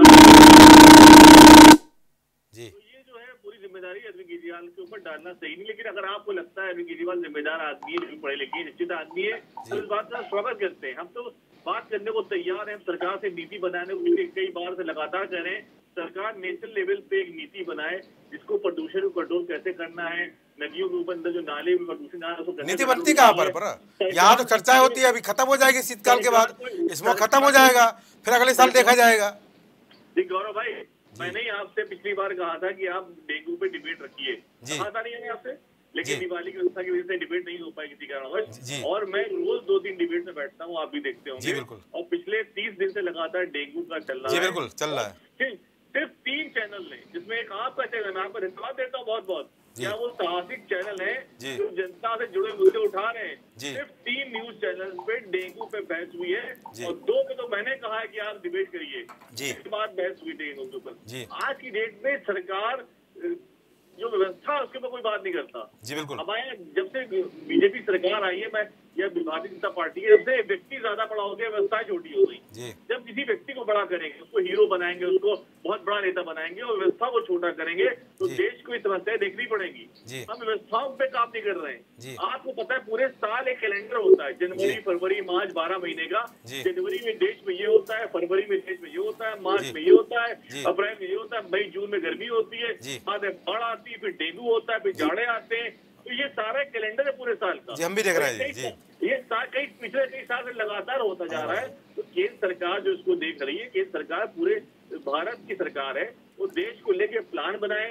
जी। तो ये जो है पूरी जिम्मेदारी अरविंद केजरीवाल के ऊपर डालना सही नहीं। लेकिन अगर आपको लगता है अरविंद केजरीवाल जिम्मेदार आदमी है, पढ़े लिखे निश्चित आदमी है, तो इस बात का स्वागत करते हैं। हम तो बात करने को तैयार है, हम सरकार से नीति बनाने को कई बार से लगातार कह रहे हैं, सरकार नेशनल लेवल पे एक नीति बनाए जिसको प्रदूषण को कंट्रोल कैसे करना है, नदियों के ऊपर जो नाले में प्रदूषण आ रहा है, नीति बनती कहाँ पर? यहाँ तो चर्चा होती है, अभी खत्म हो जाएगी शीतकाल के बाद, इसमें खत्म हो जाएगा, फिर अगले साल देखा जाएगा। गौरव भाई, मैंने ही आपसे पिछली बार कहा था कि आप डेंगू पे डिबेट रखिए, कहा था नहीं है आपसे, लेकिन दिवाली की व्यवस्था की वजह से डिबेट नहीं हो पाई किसी कारणवश, और मैं रोज 2-3 डिबेट में बैठता हूँ, आप भी देखते होंगे, और पिछले 30 दिन से लगातार डेंगू का चल रहा है। बिल्कुल चल रहा है। सिर्फ 3 चैनल है, जिसमें एक आपका चैनल, मैं आपको धन्यवाद देता हूँ बहुत बहुत, क्या वो साहसिक चैनल है जो जनता से जुड़े मुद्दे उठा रहे हैं। सिर्फ 3 न्यूज चैनल पे डेंगू पे बहस हुई है, और 2 पे तो मैंने कहा है कि आप डिबेट करिए, इसके बाद बहस हुई डेंगू के ऊपर। आज की डेट में सरकार जो व्यवस्था उसके ऊपर कोई बात नहीं करता। जी बिल्कुल। अब आया जब से बीजेपी सरकार आई है, मैं या भारतीय जनता पार्टी के, जब से व्यक्ति ज्यादा बड़ा हो गया व्यवस्थाएं छोटी हो गई। जब किसी व्यक्ति को बड़ा करेंगे, उसको हीरो बनाएंगे, उसको बहुत बड़ा नेता बनाएंगे और व्यवस्था को छोटा करेंगे तो देश को ये समस्याएं देखनी पड़ेगी। हम व्यवस्थाओं पे काम नहीं कर रहे हैं। आपको पता है पूरे साल एक कैलेंडर होता है, जनवरी फरवरी मार्च 12 महीने का। जनवरी में देश में ये होता है, फरवरी में देश में ये होता है, मार्च में ये होता है, अप्रैल में ये होता है, मई जून में गर्मी होती है, बाद में बाढ़ आती है, फिर डेंगू होता है, फिर जाड़े आते हैं। तो ये सारा कैलेंडर है पूरे साल का। हम भी देख रहे हैं ये कई पिछले कई साल से लगातार होता जा रहा है। तो केंद्र सरकार जो इसको देख रही है, केंद्र सरकार पूरे भारत की सरकार है, वो देश को लेके प्लान बनाए,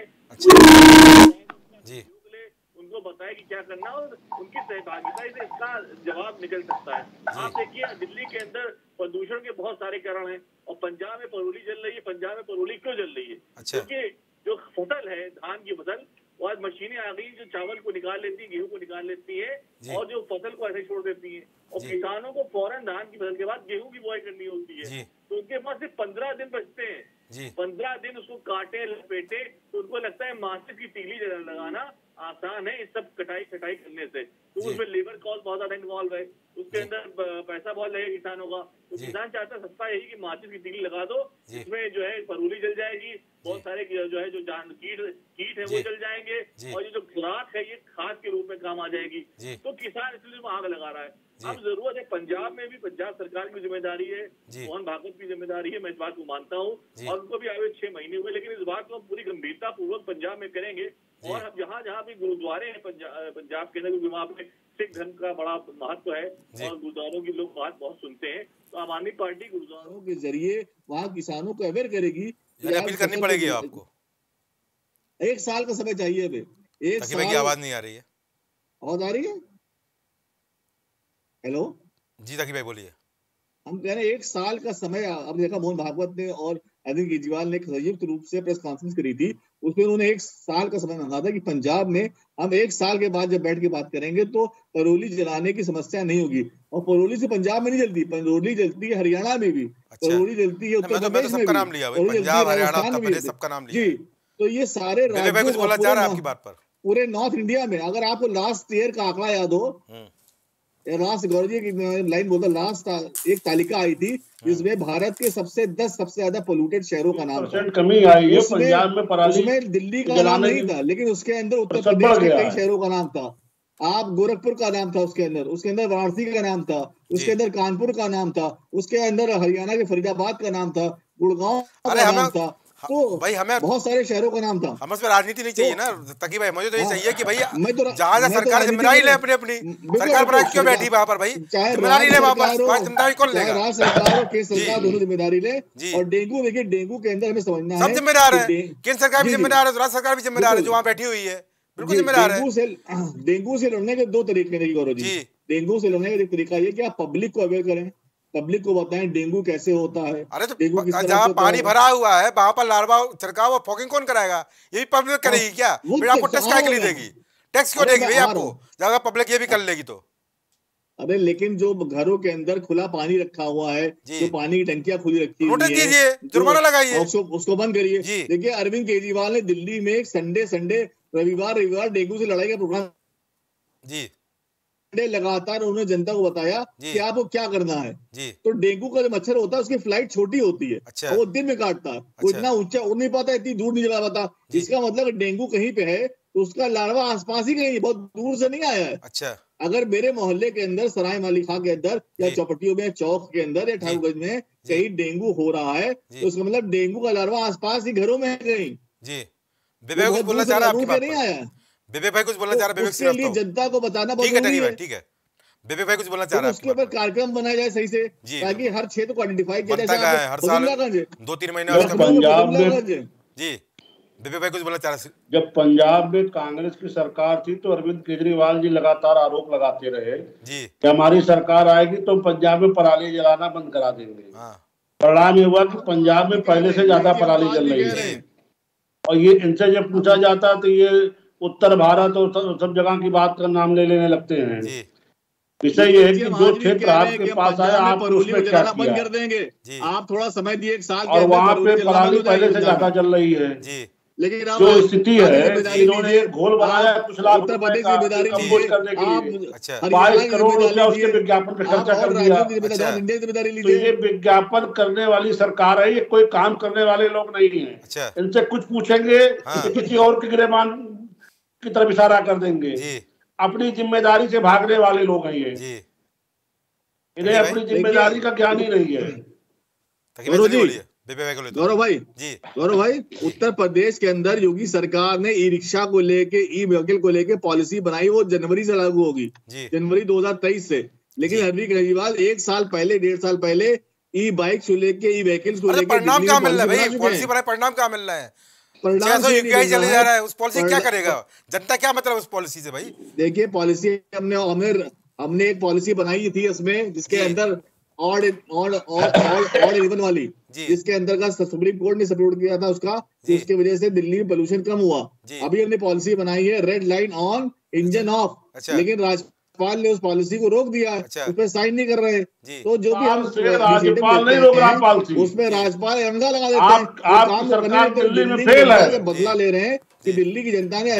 उनको बताए कि क्या करना और उनकी सहभागिता से इसका जवाब निकल सकता है। आप देखिए दिल्ली के अंदर प्रदूषण के बहुत सारे कारण हैं और पंजाब में परोली जल रही है। पंजाब में परोली क्यों जल रही है? क्योंकि जो फसल है धान की फसल, वो आज मशीनें आ गई जो चावल को निकाल लेती है, गेहूं को निकाल लेती है और जो फसल को ऐसे छोड़ देती है। और किसानों को फौरन धान की फसल के बाद गेहूं की बुआई करनी होती है, तो उनके पास सिर्फ 15 दिन बचते हैं। 15 दिन उसको काटे लपेटे, तो उनको लगता है माचिस की तीली लगाना आसान है इस सब कटाई करने से। तो उसमें लेबर कॉस्ट बहुत ज्यादा इन्वॉल्व है, उसके अंदर पैसा बहुत लगेगा किसानों का। तो किसान चाहता है सस्ता यही कि माचिस की तीली लगा दो, इसमें जो है परूली जल जाएगी, बहुत सारे जो है जो कीट है वो जल जाएंगे और ये जो खुराक है ये खाद के रूप में काम आ जाएगी। तो किसान इसलिए आग लगा रहा है। अब जरूरत है पंजाब में भी, पंजाब सरकार की जिम्मेदारी है, मोहन भागवत की जिम्मेदारी है, मैं इस बात को मानता हूँ और उनको भी आगे 6 महीने हुए, लेकिन इस बात को हम पूरी गंभीरता पूर्वक पंजाब में करेंगे। और हम जहाँ भी गुरुद्वारे हैं पंजाब के अंदर, क्योंकि वहाँ पे सिख धर्म का बड़ा महत्व है और गुरुद्वारों की लोग बात बहुत सुनते हैं, तो आम आदमी पार्टी गुरुद्वारों के जरिए वहाँ किसानों को अवेयर करेगी। अपील करनी पड़ेगी आपको। 1 साल का समय चाहिए अभी। 1 साल की आवाज नहीं आ रही है। आवाज आ रही है? हेलो जी ताकि भाई बोलिए। हम कह रहे हैं 1 साल का समय। अब देखा मोहन भागवत ने और अरविंद केजरीवाल ने संयुक्त रूप से प्रेस कॉन्फ्रेंस करी थी, उसमें उन्होंने 1 साल का समय मांगा था कि पंजाब में हम 1 साल के बाद जब बैठ के बात करेंगे तो परोली जलाने की समस्या नहीं होगी। और परोली से पंजाब में नहीं जलती, परोली जलती है हरियाणा में भी, परोली जलती है उत्तर प्रदेश में भी, पंजाब हरियाणा उत्तर प्रदेश सबका नाम लिया। जी, तो ये सारे राज्यों पूरे नॉर्थ इंडिया में, अगर आपको लास्ट ईयर का आंकड़ा याद हो, लास्ट गौरव जी की लाइन बोलता, लास्ट एक तालिका आई थी जिसमें भारत के 10 सबसे ज्यादा पोल्यूटेड शहरों का नाम था। कमी आई है पंजाब में पराली, उसमें दिल्ली का नाम नहीं था, लेकिन उसके अंदर उत्तर प्रदेश के कई शहरों का नाम था। आप गोरखपुर का नाम था उसके अंदर वाराणसी का नाम था, उसके अंदर कानपुर का नाम था, उसके अंदर हरियाणा के फरीदाबाद का नाम था, गुड़गांव का नाम था। तो भाई हमें बहुत सारे शहरों का नाम था। हमें इसमें राजनीति नहीं चाहिए ना ताकि भाई, मुझे तो ये चाहिए कि भैया जहाँ सरकार जिम्मेदारी ले अपनी सरकार बना क्यों बैठी वहाँ पर भाई, जिम्मेदारी ले वहाँ पर, जिम्मेदारी कौन लेगा? राज्य सरकार और केंद्र सरकार दोनों जिम्मेदारी ले। और डेंगू, देखिए डेंगू के अंदर हमें समझना है सब जिम्मेदार है, केंद्र सरकार भी जिम्मेदार है, राज्य सरकार भी जिम्मेदार है जो वहाँ बैठी हुई है, बिल्कुल जिम्मेदार है। डेंगू से लड़ने के 2 तरीके हैं गौरव जी। डेंगू से लड़ने का एक तरीका ये कि आप पब्लिक को अवेयर करें, पब्लिक को बताएं डेंगू कैसे होता है। अरे तो जहाँ पानी भरा हुआ है वहां पर लार्वा छिड़काव और फॉगिंग कौन कराएगा? ये भी पब्लिक करेगी क्या? फिर आपको टैक्स क्या के लिए देगी? टैक्स क्यों देगी भैया आपको जब पब्लिक ये भी कर लेगी तो? अरे लेकिन जो घरों के अंदर खुला पानी रखा हुआ है, जो पानी की टंकियां खुली रखी हुई है, जुर्माना लगाइए, उसको बंद करिए। देखिए अरविंद केजरीवाल ने दिल्ली में संडे रविवार डेंगू से लड़ाई का प्रोग्राम जी लगातार उन्होंने जनता को बताया कि आपको क्या करना है। तो डेंगू का जो मच्छर होता है उसकी फ्लाइट छोटी होती है, अच्छा। वो दिन में काटता है, वो इतना ऊंचा उड़ नहीं पाता, इतनी दूर नहीं चला पाता। इसका मतलब डेंगू कहीं पे है तो उसका लार्वा आसपास ही कहीं, बहुत दूर से नहीं आया है। अच्छा। अगर मेरे मोहल्ले के अंदर सराय माली खां के अंदर या चौपटियों में, चौक के अंदर या ठाकुरगंज में कहीं डेंगू हो रहा है तो उसका मतलब डेंगू का लार्वा आसपास ही घरों में है कहीं। जी विवेक कुछ बोलना चाह रहा है आपकी बात नहीं आया। विवेक भाई कुछ बोलना चाह रहा है, उसके लिए जनता को बताना बहुत जरूरी है। ठीक है विवेक भाई कुछ बोलना चाह रहा है, उसके ऊपर कार्यक्रम बनाया जाए सही से ताकि हर क्षेत्र को आइडेंटिफाई किया जाए। हर साल 2-3 महीने पंजाब में जी विवेक भाई कुछ बोलना चाह रहे। जब पंजाब में कांग्रेस की सरकार थी तो अरविंद केजरीवाल जी लगातार आरोप लगाते रहे जी कि हमारी सरकार आएगी तो पंजाब में पराली जलाना बंद करा देंगे। परिणाम ये हुआ कि पंजाब में पहले से ज्यादा पराली जल रही है। और ये इनसे जब पूछा जाता तो ये उत्तर भारत और सब जगह की बात का नाम ले लेने लगते हैं। विषय ये है कि जो क्षेत्र आपके पास आया आप उसमें क्या बंद कर देंगे, आप थोड़ा समय दिए 1 साल और वहाँ पे पराली पहले से ज्यादा चल रही है। लेकिन जो स्थिति है, इन्होंने घोल बनाया कुछ लाख उत्तर प्रदेश की जिम्मेदारी कंपोज करने के लिए, अच्छा 22 करोड़ रुपया उसके विज्ञापन पे खर्चा कर दिया। इंडिया जिम्मेदारी तो लीजिए। ये विज्ञापन करने वाली सरकार है, ये कोई काम करने वाले लोग नहीं है। अच्छा। इनसे कुछ पूछेंगे तो किसी और के गिरेबान की तरफ इशारा कर देंगे। अपनी जिम्मेदारी से भागने वाले लोग हैं ये, इन्हें अपनी जिम्मेदारी का ज्ञान ही नहीं है। गौरव भाई, उत्तर प्रदेश के अंदर योगी सरकार ने ई रिक्शा को लेके, ई व्हीकल को लेके पॉलिसी बनाई, वो जनवरी से लागू होगी, जनवरी 2023 से। लेकिन अरविंद केजरीवाल 1 साल पहले, 1.5 साल पहले ई बाइक को लेके, ई व्हीकल्स को लेके परिणाम क्या मिल रहा है भाई? पॉलिसी बनाए, परिणाम क्या मिल रहा है? यूपीआई चले जा रहा है, उस पॉलिसी क्या करेगा जनता? क्या मतलब उस पॉलिसी से भाई? देखिए, पॉलिसी हमने एक पॉलिसी बनाई थी इसमें, जिसके अंदर ऑड इवन वाली, जिसके अंदर का सुप्रीम कोर्ट ने सपोर्ट किया था उसका, जिसकी वजह से दिल्ली में पोल्यूशन कम हुआ। अभी हमने पॉलिसी बनाई है red line on, engine off, लेकिन राज्यपाल ने उस पॉलिसी को रोक दिया है, उस पर साइन नहीं कर रहे। तो जो भी हम राज्यपाल नहीं रोक रहा पॉलिसी, उसमें राज्यपाल अंगा लगा देते हैं। सरकार दिल्ली में फेल है, बदला ले रहे हैं कि दिल्ली की जनता ने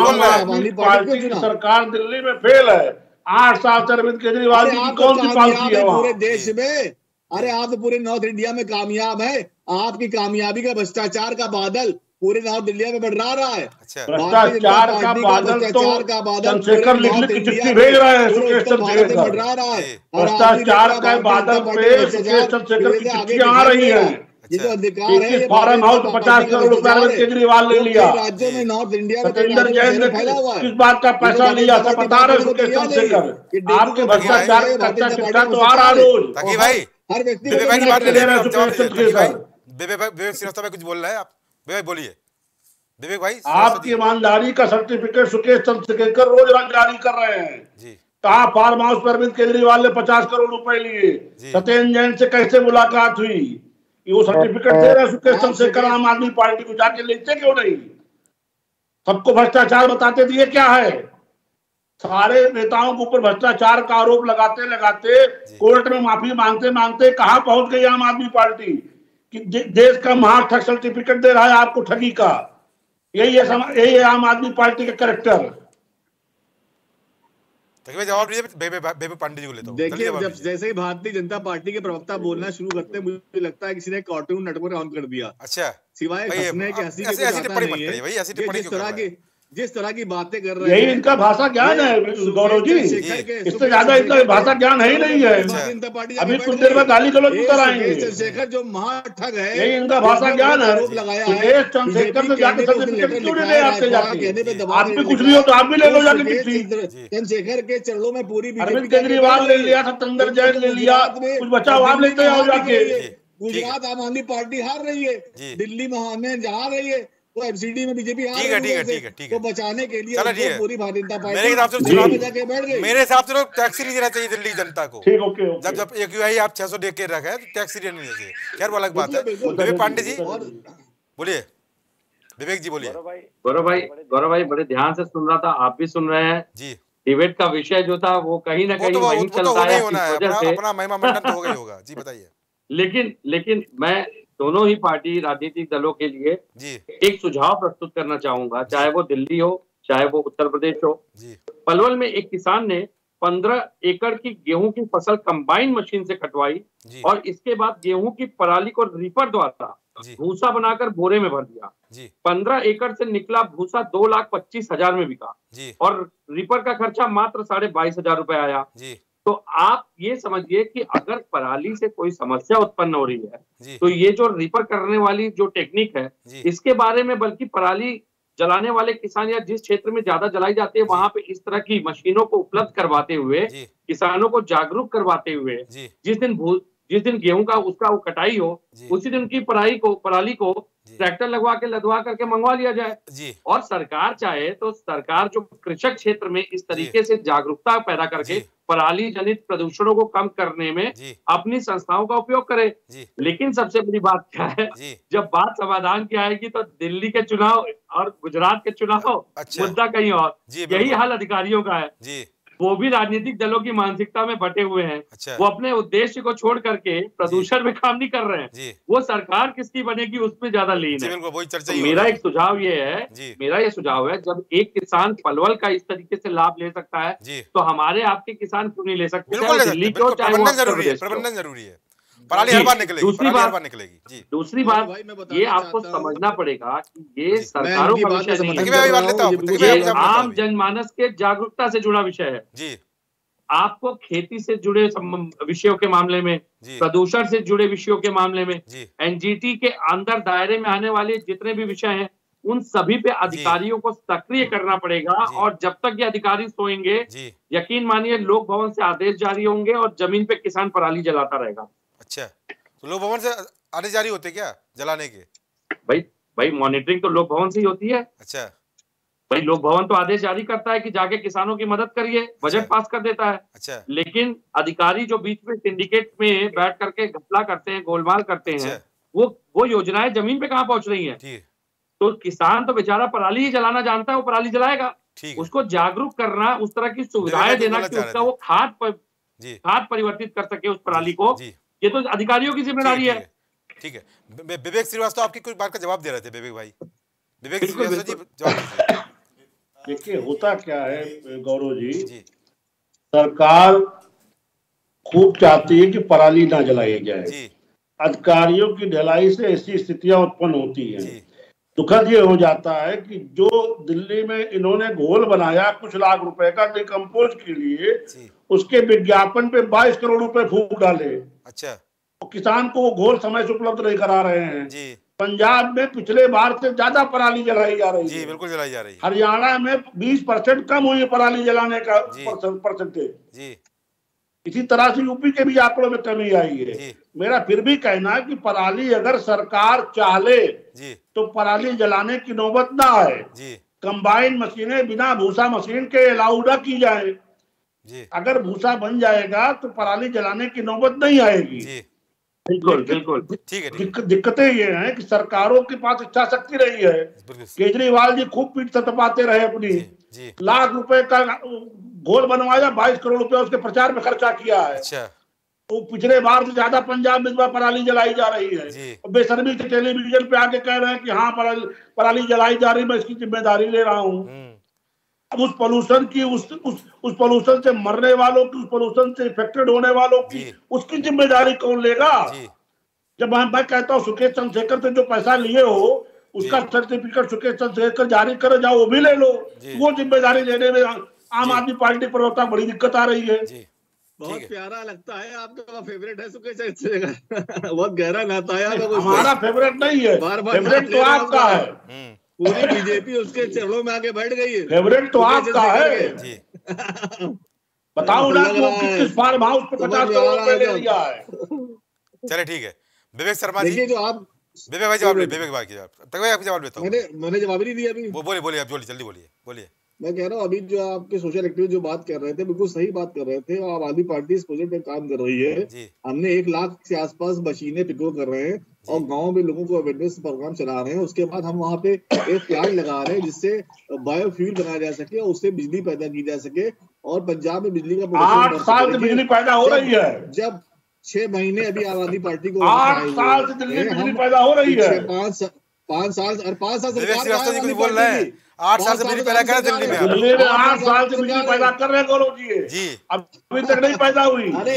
सरकार दिल्ली में फेल है। 8 साल से अरविंद केजरीवाल की कौन सी पॉलिसी है पूरे देश में? अरे आप तो पूरे नॉर्थ इंडिया में कामयाब है, आपकी कामयाबी का भ्रष्टाचार का बादल पूरे नॉर्थ इंडिया में बढ़ रहा है। भ्रष्टाचार का बादल तो चंद्रशेखर लिख के चिट्ठी भेज रहे हैं, सुकेश चंद्रशेखर बढ़ रहा है। भ्रष्टाचार का बादल पे सुकेश चंद्रशेखर की चिट्ठियां आ रही है। ये जो अधिकार है, फार्म हाउस 50 करोड़ रुपया अरविंद केजरीवाल ने लिया। राज्यों में नॉर्थ इंडिया में सत्येंद्र जैन ने किस बात का पैसा लिया था बता रहे सुकेश चंद्रशेखर। आपके भ्रष्टाचार का कच्चा चिट्ठा तो आ रहा रोज। भाई हर व्यक्ति विवेक श्रीवास्तव कुछ बोल रहे हैं आप? विवेक बोलिए। विवेक भाई, आपकी ईमानदारी का सर्टिफिकेट सुकेश चंद्रशेखर रोज जारी कर रहे हैं जी। कहा फार्म हाउस पर अरविंद केजरीवाल ने 50 करोड़ रुपए लिए, सत्येंद्र जैन से कैसे मुलाकात हुई, वो सर्टिफिकेट दे रहे सुकेश चंद्रशेखर आम आदमी पार्टी को, जाके लेते क्यों नहीं? सबको भ्रष्टाचार बताते दिए क्या है? सारे नेताओं के ऊपर भ्रष्टाचार का आरोप लगाते लगाते कोर्ट में माफी मांगते मांगते कहां पहुंच गई आम आदमी पार्टी कि देश का महाठग सर्टिफिकेट दे रहा है आपको ठगी का। यही है आम आदमी पार्टी का कैरेक्टर। जवाब बेबी पांडे जी को लेता हूं। देखिए, जब जैसे ही भारतीय जनता पार्टी के प्रवक्ता बोलना शुरू करते हैं, मुझे लगता है किसी ने कार्टून नेटवर्क ऑन कर दिया। अच्छा, सिवाय हंसने के, हंसी के जिस तरह की बातें कर रहे हैं, यही इनका भाषा ज्ञान है गौरव जी, इससे ज्यादा इनका भाषा ज्ञान है ही नहीं है। अभी कुछ देर में गाली गलौज उतर आएंगे। चंद्रशेखर जो महाठग है, यही इनका भाषा ज्ञान है। सुकेश चंद्रशेखर से जाके सर्टिफिकेट क्यों नहीं ले आपसे जाके? आप भी कुछ भी हो तो आप भी ले लो जाके चिट्ठी। चंद्रशेखर के चरणों में पूरी अरविंद केजरीवाल ले लिया, सत्येंद्र जैन ले लिया, कुछ बचा आप लेते आओ जाके। गुजरात आम आदमी पार्टी हार रही है, दिल्ली में जहाँ रही है, तो एमसीडी में बीजेपी हार रही है। तो बचाने के लिए पूरी भारतीय जनता पार्टी मेरे हिसाब से टैक्सी नहीं देना चाहिए दिल्ली जनता को। जब एक आप 600 दे के रखा है तो टैक्सी देनी चाहिए। खैर वो अलग बात है। विवेक पांडे जी बोलिए। विवेक जी बोलिए। गौरव भाई बड़े ध्यान से सुन रहा था, आप भी सुन रहे हैं जी। डिबेट का विषय जो था वो कहीं ना कहीं वहीं चलता है, अपना महिमा मंडन तो हो गई होगा जी, बताइए। लेकिन मैं दोनों ही पार्टी राजनीतिक दलों के लिए एक सुझाव प्रस्तुत करना चाहूंगा, चाहे वो दिल्ली हो चाहे वो उत्तर प्रदेश हो। पलवल में एक किसान ने 15 एकड़ की गेहूं की फसल कंबाइन मशीन से कटवाई और इसके बाद गेहूं की पराली को रीपर द्वारा भूसा बनाकर बोरे में भर दिया। 15 एकड़ से निकला भूसा 2,25,000 में बिका और रीपर का खर्चा मात्र 22,500 रुपए आया। तो आप ये समझिए कि अगर पराली से कोई समस्या उत्पन्न हो रही है तो ये जो रीपर करने वाली जो टेक्निक है इसके बारे में, बल्कि पराली जलाने वाले किसान या जिस क्षेत्र में ज्यादा जलाई जाती है वहां पे इस तरह की मशीनों को उपलब्ध करवाते हुए, किसानों को जागरूक करवाते हुए, जिस दिन गेहूं का उसका वो कटाई हो उसी दिन की पराली को ट्रैक्टर लगवा के लदवा करके मंगवा लिया जाए। और सरकार चाहे तो सरकार जो कृषक क्षेत्र में इस तरीके से जागरूकता पैदा करके पराली जनित प्रदूषणों को कम करने में अपनी संस्थाओं का उपयोग करे। लेकिन सबसे बड़ी बात क्या है, जब बात समाधान की आएगी तो दिल्ली के चुनाव और गुजरात के चुनाव मुद्दा कहीं और। यही हाल अधिकारियों का है। वो भी राजनीतिक दलों की मानसिकता में बटे हुए हैं। अच्छा। वो अपने उद्देश्य को छोड़ करके प्रदूषण में काम नहीं कर रहे हैं। वो सरकार किसकी बनेगी उसमें ज्यादा लीन है। वही चर्चा तो मेरा एक सुझाव ये है, जब एक किसान पलवल का इस तरीके से लाभ ले सकता है तो हमारे आपके किसान क्यों नहीं ले सकते? दिल्ली क्यों, चाहे वो उत्तर प्रदेश, प्रबंधन जरूरी है। पराली हर बार निकलेगी, दूसरी बात ये आपको समझना पड़ेगा कि ये सरकारों का विषय नहीं है, ये आम जनमानस के जागरूकता से जुड़ा विषय है जी। आपको खेती से जुड़े विषयों के मामले में, प्रदूषण से जुड़े विषयों के मामले में, एनजीटी के अंदर दायरे में आने वाले जितने भी विषय हैं उन सभी पे अधिकारियों को सक्रिय करना पड़ेगा। और जब तक ये अधिकारी सोएंगे, यकीन मानिए लोक भवन से आदेश जारी होंगे और जमीन पे किसान पराली जलाता रहेगा। अच्छा, तो लोक भवन से आदेश जारी होते क्या जलाने के? भाई मॉनिटरिंग तो लोक भवन से ही होती है। अच्छा भाई लोक भवन तो आदेश जारी करता है कि जाके किसानों की मदद करिए, बजट पास कर देता है। अच्छा। लेकिन अधिकारी जो बीच में सिंडिकेट में बैठ करके घपला करते हैं, गोलमाल करते हैं, वो योजनाएं जमीन पे कहाँ पहुंच रही हैं? तो किसान तो बेचारा पराली ही जलाना जानता है, वो पराली जलाएगा। उसको जागरूक करना, उस तरह की सुविधाएं देना कि उसका वो खाद परिवर्तित कर सके उस पराली को, ये तो अधिकारियों की जिम्मेदारी है। ठीक है, विवेक श्रीवास्तव आपकी कुछ बात का जवाब दे रहे थे। विवेक भाई, विवेक श्रीवास्तव जी जवाब दीजिए। देखिए होता क्या है गौरव जी, सरकार खूब चाहती है कि पराली ना जलाई जाए। अधिकारियों की ढिलाई से ऐसी स्थितियां उत्पन्न होती हैं। दुखद ये हो जाता है कि जो दिल्ली में इन्होंने घोल बनाया कुछ लाख रुपए का डिकम्पोज के लिए, उसके विज्ञापन पे 22 करोड़ रुपए फूंक डाले। अच्छा। तो किसान को वो घोल समय से उपलब्ध नहीं करा रहे हैं जी। पंजाब में पिछले बार से ज्यादा पराली जलाई जा रही है जी, बिल्कुल जलाई जा रही है। हरियाणा में 20% कम हुई है पराली जलाने का परसेंटेज जी। इसी तरह से यूपी के भी आंकड़ों में कमी आई है। मेरा फिर भी कहना है कि पराली अगर सरकार चाहे तो पराली जलाने की नौबत ना आए। कंबाइन मशीनें बिना भूसा मशीन के अलाउ न की जाए। अगर भूसा बन जाएगा तो पराली जलाने की नौबत नहीं आएगी। बिल्कुल ठीक है। दिक्कतें ये हैं कि सरकारों के पास इच्छा शक्ति रही है। केजरीवाल जी खूब पीठ थपथपाते रहे अपनी, लाख रुपए का घोल बनवाया, 22 करोड़ रुपए उसके प्रचार में खर्चा किया है। अच्छा। तो पिछले बार से ज्यादा पंजाब में पराली जलाई जा रही है। बेशर्मी से टेलीविजन पे आके कह रहे हैं कि हाँ पराली जलाई जा रही, मैं इसकी जिम्मेदारी ले रहा हूँ। अब उस पोल्यूशन की, उस पोल्यूशन से मरने वालों की, उस पोल्यूशन से इफेक्टेड होने वालों की, उसकी जिम्मेदारी कौन लेगा? जब मैं कहता हूँ सुकेश चंद्रशेखर से जो पैसा लिए हो उसका सर्टिफिकेट सुकेश चंद्रशेखर जारी करे, जाओ वो भी ले लो। वो जिम्मेदारी लेने में आम आदमी पार्टी प्रवक्ता बड़ी दिक्कत आ रही है। बहुत प्यारा लगता है, आपका फेवरेट है सुकेश चंद्रशेखर। बहुत गहरा नाता है। हमारा फेवरेट नहीं है, फेवरेट तो आपका है। पूरी बीजेपी उसके चरणों में आके बैठ गई है। फेवरेट तो आपका है। बताओ ना किस फार्म हाउस पे 50 करोड़ रुपए ले लिया है। चले ठीक है। विवेक शर्मा जी, जो आप विवेक भाई जवाब, विवेक भाई की जवाब देता हूँ। मैंने जवाब ही नहीं दिया अभी। बोलिए आप जल्दी बोलिए। मैं कह रहा हूँ अभी जो आपके सोशल एक्टिविस्ट जो बात कर रहे थे, बिल्कुल सही बात कर रहे थे। और आम आदमी पार्टी इस प्रोजेक्ट पे काम कर रही है। हमने 1 लाख से आसपास मशीनें पिको कर रहे हैं और गांव में लोगों को अवेयरनेस प्रोग्राम चला रहे हैं। उसके बाद हम वहाँ पे एक प्लांट लगा रहे हैं जिससे बायोफ्यूल बनाया जा सके और उससे बिजली पैदा की जा सके। और पंजाब में बिजली का 8 साल से बिजली पैदा हो रही है। जब 6 महीने अभी आम आदमी पार्टी को 8 साल से बिजली पैदा हो रही है। 5 साल से 8 साल से बिजली पैदा कर दिल्ली में। 8 साल से बिजली पैदा कर रहे हैं गौरव जी। अभी तक नहीं पैदा हुई। अरे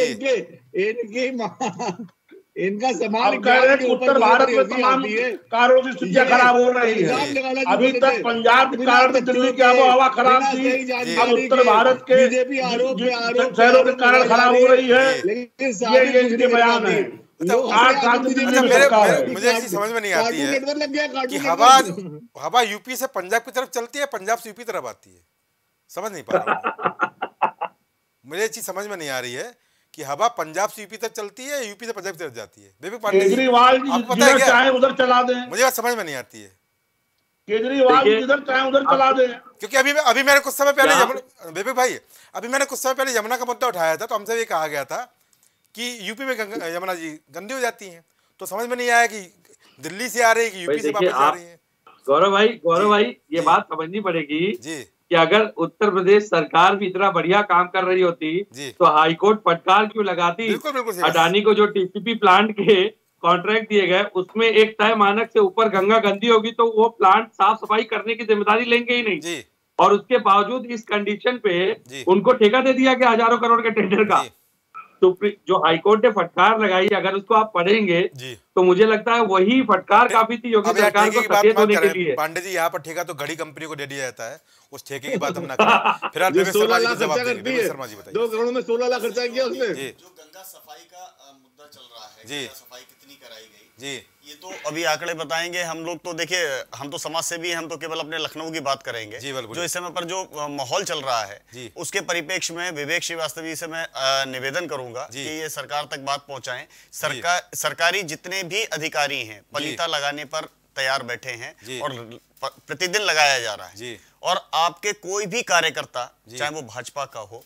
इनका समाज उत्तर भारत में तमाम कारणों से स्थितियां खराब हो रही है। अभी तक पंजाब के कारण दिल्ली की आबोहवा खराब थी, अब उत्तर भारत के शहरों के कारण खराब हो रही है। ये इनके बयान है। 8 साल से मुझे ऐसी समझ में नहीं आती है कि हवा यूपी से पंजाब की तरफ चलती है, पंजाब से यूपी तरफ आती है। समझ नहीं पा रहा। मुझे ये चीज समझ में नहीं आ रही है कि हवा पंजाब से यूपी तक चलती है, यूपी से पंजाब की तरफ जाती है। केजरीवाल जिधर चाहे उधर चला दें। मुझे बात समझ में नहीं आती है। केजरीवाल जिधर चाहे उधर चला दें। क्योंकि अभी मैंने कुछ समय पहले विवेक भाई, अभी मैंने कुछ समय पहले यमुना का मुद्दा उठाया था, तो हमसे ये कहा गया था कि यूपी में यमुना जी गंदी हो जाती हैं। तो समझ में नहीं आया कि दिल्ली से आ रही है कि यूपी से वापस आ रही है। गौरव भाई ये बात समझनी पड़ेगी जी कि अगर उत्तर प्रदेश सरकार भी इतना बढ़िया काम कर रही होती तो हाईकोर्ट फटकार क्यों लगाती। अडानी को जो टीसीपी प्लांट के कॉन्ट्रैक्ट दिए गए उसमें एक तय मानक से ऊपर गंगा गंदी होगी तो वो प्लांट साफ सफाई करने की जिम्मेदारी लेंगे ही नहीं, और उसके बावजूद इस कंडीशन पे उनको ठेका दे दिया गया हजारों करोड़ के टेंडर का। तो जो हाईकोर्ट ने फटकार लगाई, अगर उसको आप पढ़ेंगे तो मुझे लगता है वही फटकार काफी थी योगी सरकार को सचेत होने के लिए। पांडे जी, यहाँ पर ठेका तो घड़ी कंपनी को दे दिया जाता है, उस ठेके की बात हम ना करें। फिर 16 लाख खर्चा करती है, 2 करोड़ में 16 लाख खर्चा किया उसने। जो गंगा सफाई का मुद्दा चल रहा है, गंगा सफाई कितनी कराई गई जी, ये तो अभी आंकड़े बताएंगे हम लोग। तो देखिए, हम तो समाज सेवी हैं, हम तो केवल अपने लखनऊ की बात करेंगे। जो इस समय पर जो माहौल चल रहा है उसके परिप्रेक्ष्य में विवेक श्रीवास्तव जी से मैं निवेदन करूंगा कि ये सरकार तक बात पहुंचाएं। सरकारी जितने भी अधिकारी हैं पलीता लगाने पर तैयार बैठे हैं और प्रतिदिन लगाया जा रहा है, और आपके कोई भी कार्यकर्ता चाहे वो भाजपा का हो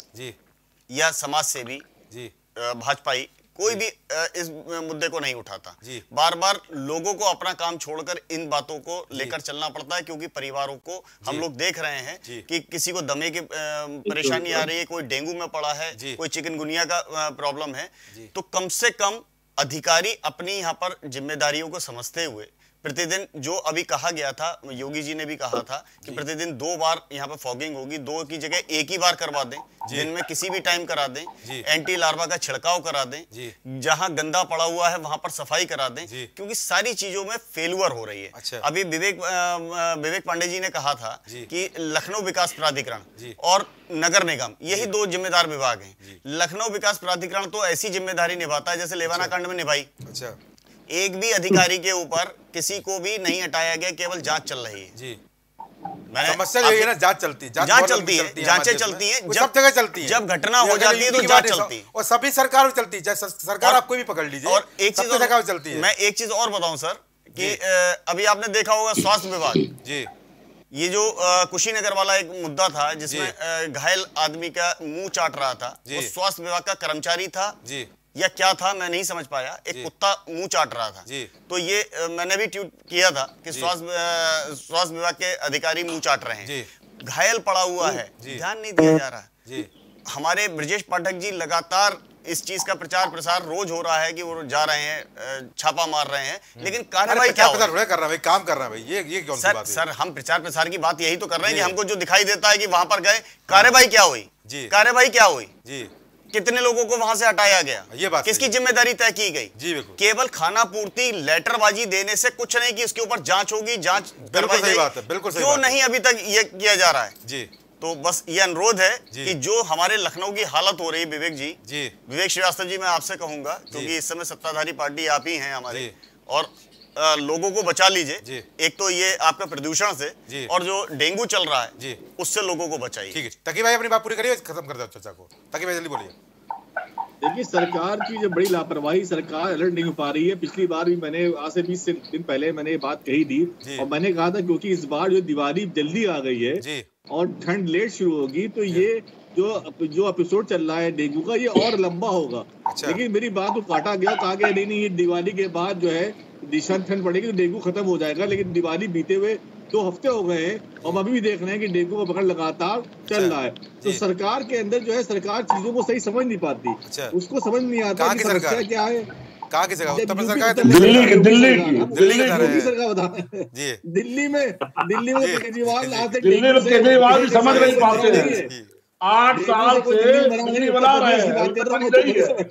या समाज सेवी भाजपाई, कोई भी इस मुद्दे को नहीं उठाता। बार बार लोगों को अपना काम छोड़कर इन बातों को लेकर चलना पड़ता है, क्योंकि परिवारों को हम लोग देख रहे हैं कि किसी को दमे की परेशानी आ रही है, कोई डेंगू में पड़ा है, कोई चिकनगुनिया का प्रॉब्लम है। तो कम से कम अधिकारी अपनी यहाँ पर जिम्मेदारियों को समझते हुए प्रतिदिन, जो अभी कहा गया था, योगी जी ने भी कहा था कि प्रतिदिन 2 बार यहाँ पे फॉगिंग होगी, 2 की जगह 1 ही बार करवा दें, दिन में किसी भी टाइम करा दें, एंटी लार्वा का छिड़काव करा दें, जहां गंदा पड़ा हुआ है वहां पर सफाई करा दें, क्योंकि सारी चीजों में फेलुअर हो रही है। अच्छा। अभी विवेक पांडे जी ने कहा था कि लखनऊ विकास प्राधिकरण और नगर निगम, यही 2 जिम्मेदार विभाग हैं। लखनऊ विकास प्राधिकरण तो ऐसी जिम्मेदारी निभाता है जैसे लेवाना कांड में निभाई। अच्छा। एक भी अधिकारी के ऊपर किसी को भी नहीं हटाया गया, केवल जांच चल रही है जी। समस्या यही है ना, जांच चलती है, जांचें चलती है, सब जगह चलती है। जब घटना हो जाती है तो जांच चलती है, और सभी सरकार चलती है, चाहे सरकार आप कोई भी पकड़ लीजिए। और एक चीज जगह चलती है, मैं एक चीज और बताऊं सर कि अभी आपने देखा होगा स्वास्थ्य विभाग जी, ये जो कुशीनगर वाला एक मुद्दा था जिसमें घायल आदमी का मुंह चाट रहा था, वो स्वास्थ्य विभाग का कर्मचारी था जी या क्या था, मैं नहीं समझ पाया। एक कुत्ता मुंह चाट रहा था जी। तो ये मैंने भी ट्वीट किया था कि स्वास्थ्य विभाग के अधिकारी मुंह चाट रहे हैं, घायल पड़ा हुआ है, ध्यान नहीं दिया जा रहा जी। हमारे ब्रजेश पाठक जी लगातार इस चीज का प्रचार प्रसार रोज हो रहा है कि वो जा रहे हैं, छापा मार रहे हैं, लेकिन कार्रवाई क्या कर रहा है, काम कर रहा है भाई, ये कौन सी बात है? सर हम प्रचार प्रसार की बात यही तो कर रहे हैं कि हमको जो दिखाई देता है कि वहां पर गए, कार्रवाई क्या हुई जी, कार्रवाई क्या हुई जी, कितने लोगों को वहां से हटाया गया, ये बात किसकी जिम्मेदारी तय की गई जी। केवल खाना पूर्ति लेटरबाजी देने से कुछ नहीं कि इसके ऊपर जांच होगी, जांच करवाई जाएगी, बिल्कुल क्यों नहीं अभी तक ये किया जा रहा है जी। तो बस ये अनुरोध है कि जो हमारे लखनऊ की हालत हो रही है, विवेक जी, विवेक श्रीवास्तव जी, मैं आपसे कहूंगा क्योंकि इस समय सत्ताधारी पार्टी आप ही हैं हमारे, और लोगों को बचा लीजिए। एक तो ये आपका प्रदूषण से, और जो डेंगू चल रहा है उससे लोगों को बचाइए। ठीक है, तकी भाई अपनी बात पूरी करिए, खत्म कर दो चर्चा को। तकी भाई जल्दी बोलिए। देखिए, सरकार की जो बड़ी लापरवाही, सरकार अलर्ट नहीं हो पा रही है। पिछली बार भी मैंने आज से 20 दिन पहले मैंने ये बात कही थी, और मैंने कहा था क्योंकि इस बार जो दिवाली जल्दी आ गई है और ठंड लेट शुरू होगी, तो ये जो एपिसोड चल रहा है डेंगू का, ये और लंबा होगा। अच्छा। लेकिन मेरी बात को काटा गया, कहा गया नहीं, ये दिवाली के बाद जो है भीषण ठंड पड़ेगी तो डेंगू खत्म हो जाएगा। लेकिन दिवाली बीते हुए 2 हफ्ते हो गए हैं और अभी भी देख रहे हैं कि डेंगू का पकड़ लगातार चल रहा है। तो सरकार के अंदर जो है, सरकार चीजों को सही समझ नहीं पाती, उसको समझ नहीं आता कि समस्या क्या है। कहाँ की जगह? उत्तर प्रदेश सरकार, दिल्ली की सरकार बता रहे हैं। दिल्ली में केजरीवाल केजरीवाल समझ नहीं पाते, 8 साल से दिल्ली बना रहे हैं।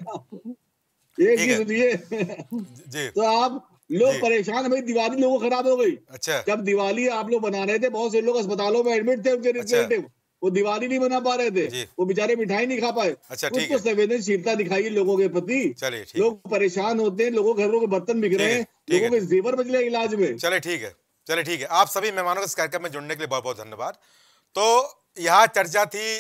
तो आप लोग परेशान, भाई दिवाली लोगों खराब हो गई। अच्छा। जब दिवाली आप लोग बना रहे थे, बहुत से लोग अस्पतालों में एडमिट थे, उनके रिलेटिव, वो दिवाली नहीं बना पा रहे थे, वो बेचारे मिठाई नहीं खा पाए। अच्छा, कुछ तो संवेदनशीलता दिखाइए लोगों के प्रति। लोग परेशान होते हैं, लोगों घरों के बर्तन बिक रहे हैं, लोगों के जेवर बदले इलाज में। चले ठीक है, आप सभी मेहमानों को इस कार्यक्रम में जुड़ने के लिए बहुत बहुत धन्यवाद। तो यहाँ चर्चा थी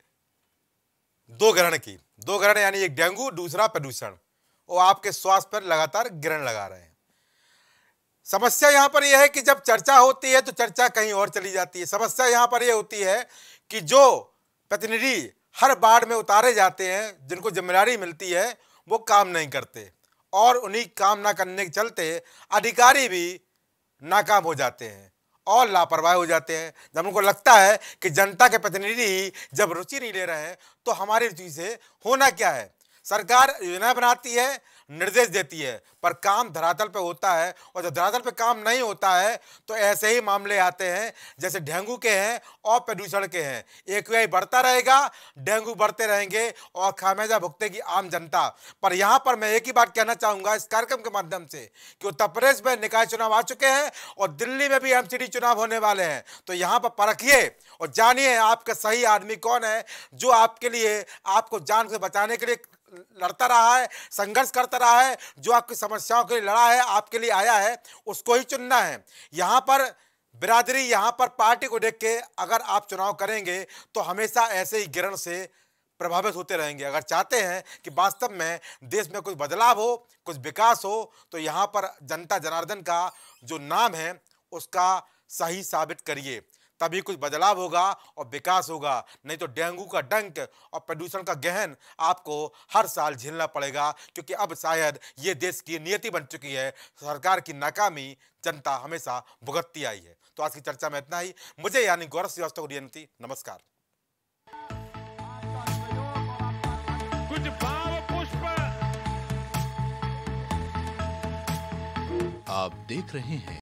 2 ग्रहण की, 2 ग्रहण यानी एक डेंगू, दूसरा प्रदूषण, वो आपके स्वास्थ्य पर लगातार ग्रहण लगा रहे हैं। समस्या यहां पर यह है कि जब चर्चा होती है तो चर्चा कहीं और चली जाती है। समस्या यहां पर यह होती है कि जो प्रतिनिधि हर बाढ़ में उतारे जाते हैं, जिनको जिम्मेदारी मिलती है, वो काम नहीं करते, और उन्हीं काम ना करने के चलते अधिकारी भी नाकाम हो जाते हैं, और लापरवाह हो जाते हैं। जब उनको लगता है कि जनता के प्रतिनिधि ही जब रुचि नहीं ले रहे हैं तो हमारी रुचि से होना क्या है। सरकार योजना बनाती है, निर्देश देती है, पर काम धरातल पे होता है, और जब धरातल पे काम नहीं होता है तो ऐसे ही मामले आते हैं जैसे डेंगू के हैं और प्रदूषण के हैं। AQI बढ़ता रहेगा, डेंगू बढ़ते रहेंगे और खामियाजा भुगतेगी आम जनता। पर यहाँ पर मैं एक ही बात कहना चाहूँगा इस कार्यक्रम के माध्यम से कि उत्तर प्रदेश में निकाय चुनाव आ चुके हैं और दिल्ली में भी MCD चुनाव होने वाले हैं। तो यहाँ पर परखिए और जानिए आपका सही आदमी कौन है, जो आपके लिए, आपको जान से बचाने के लिए लड़ता रहा है, संघर्ष करता रहा है, जो आपकी समस्याओं के लिए लड़ा है, आपके लिए आया है, उसको ही चुनना है। यहाँ पर बिरादरी, यहाँ पर पार्टी को देख के अगर आप चुनाव करेंगे तो हमेशा ऐसे ही गिरण से प्रभावित होते रहेंगे। अगर चाहते हैं कि वास्तव में देश में कुछ बदलाव हो, कुछ विकास हो, तो यहाँ पर जनता जनार्दन का जो नाम है उसका सही साबित करिए, तभी कुछ बदलाव होगा और विकास होगा। नहीं तो डेंगू का डंक और प्रदूषण का गहन आपको हर साल झेलना पड़ेगा, क्योंकि अब शायद ये देश की नियति बन चुकी है। सरकार की नाकामी जनता हमेशा भुगतती आई है। तो आज की चर्चा में इतना ही। मुझे यानी गौरव श्रीवास्तव को दिया। नमस्कार। कुछ भाव पुष्प आप देख रहे हैं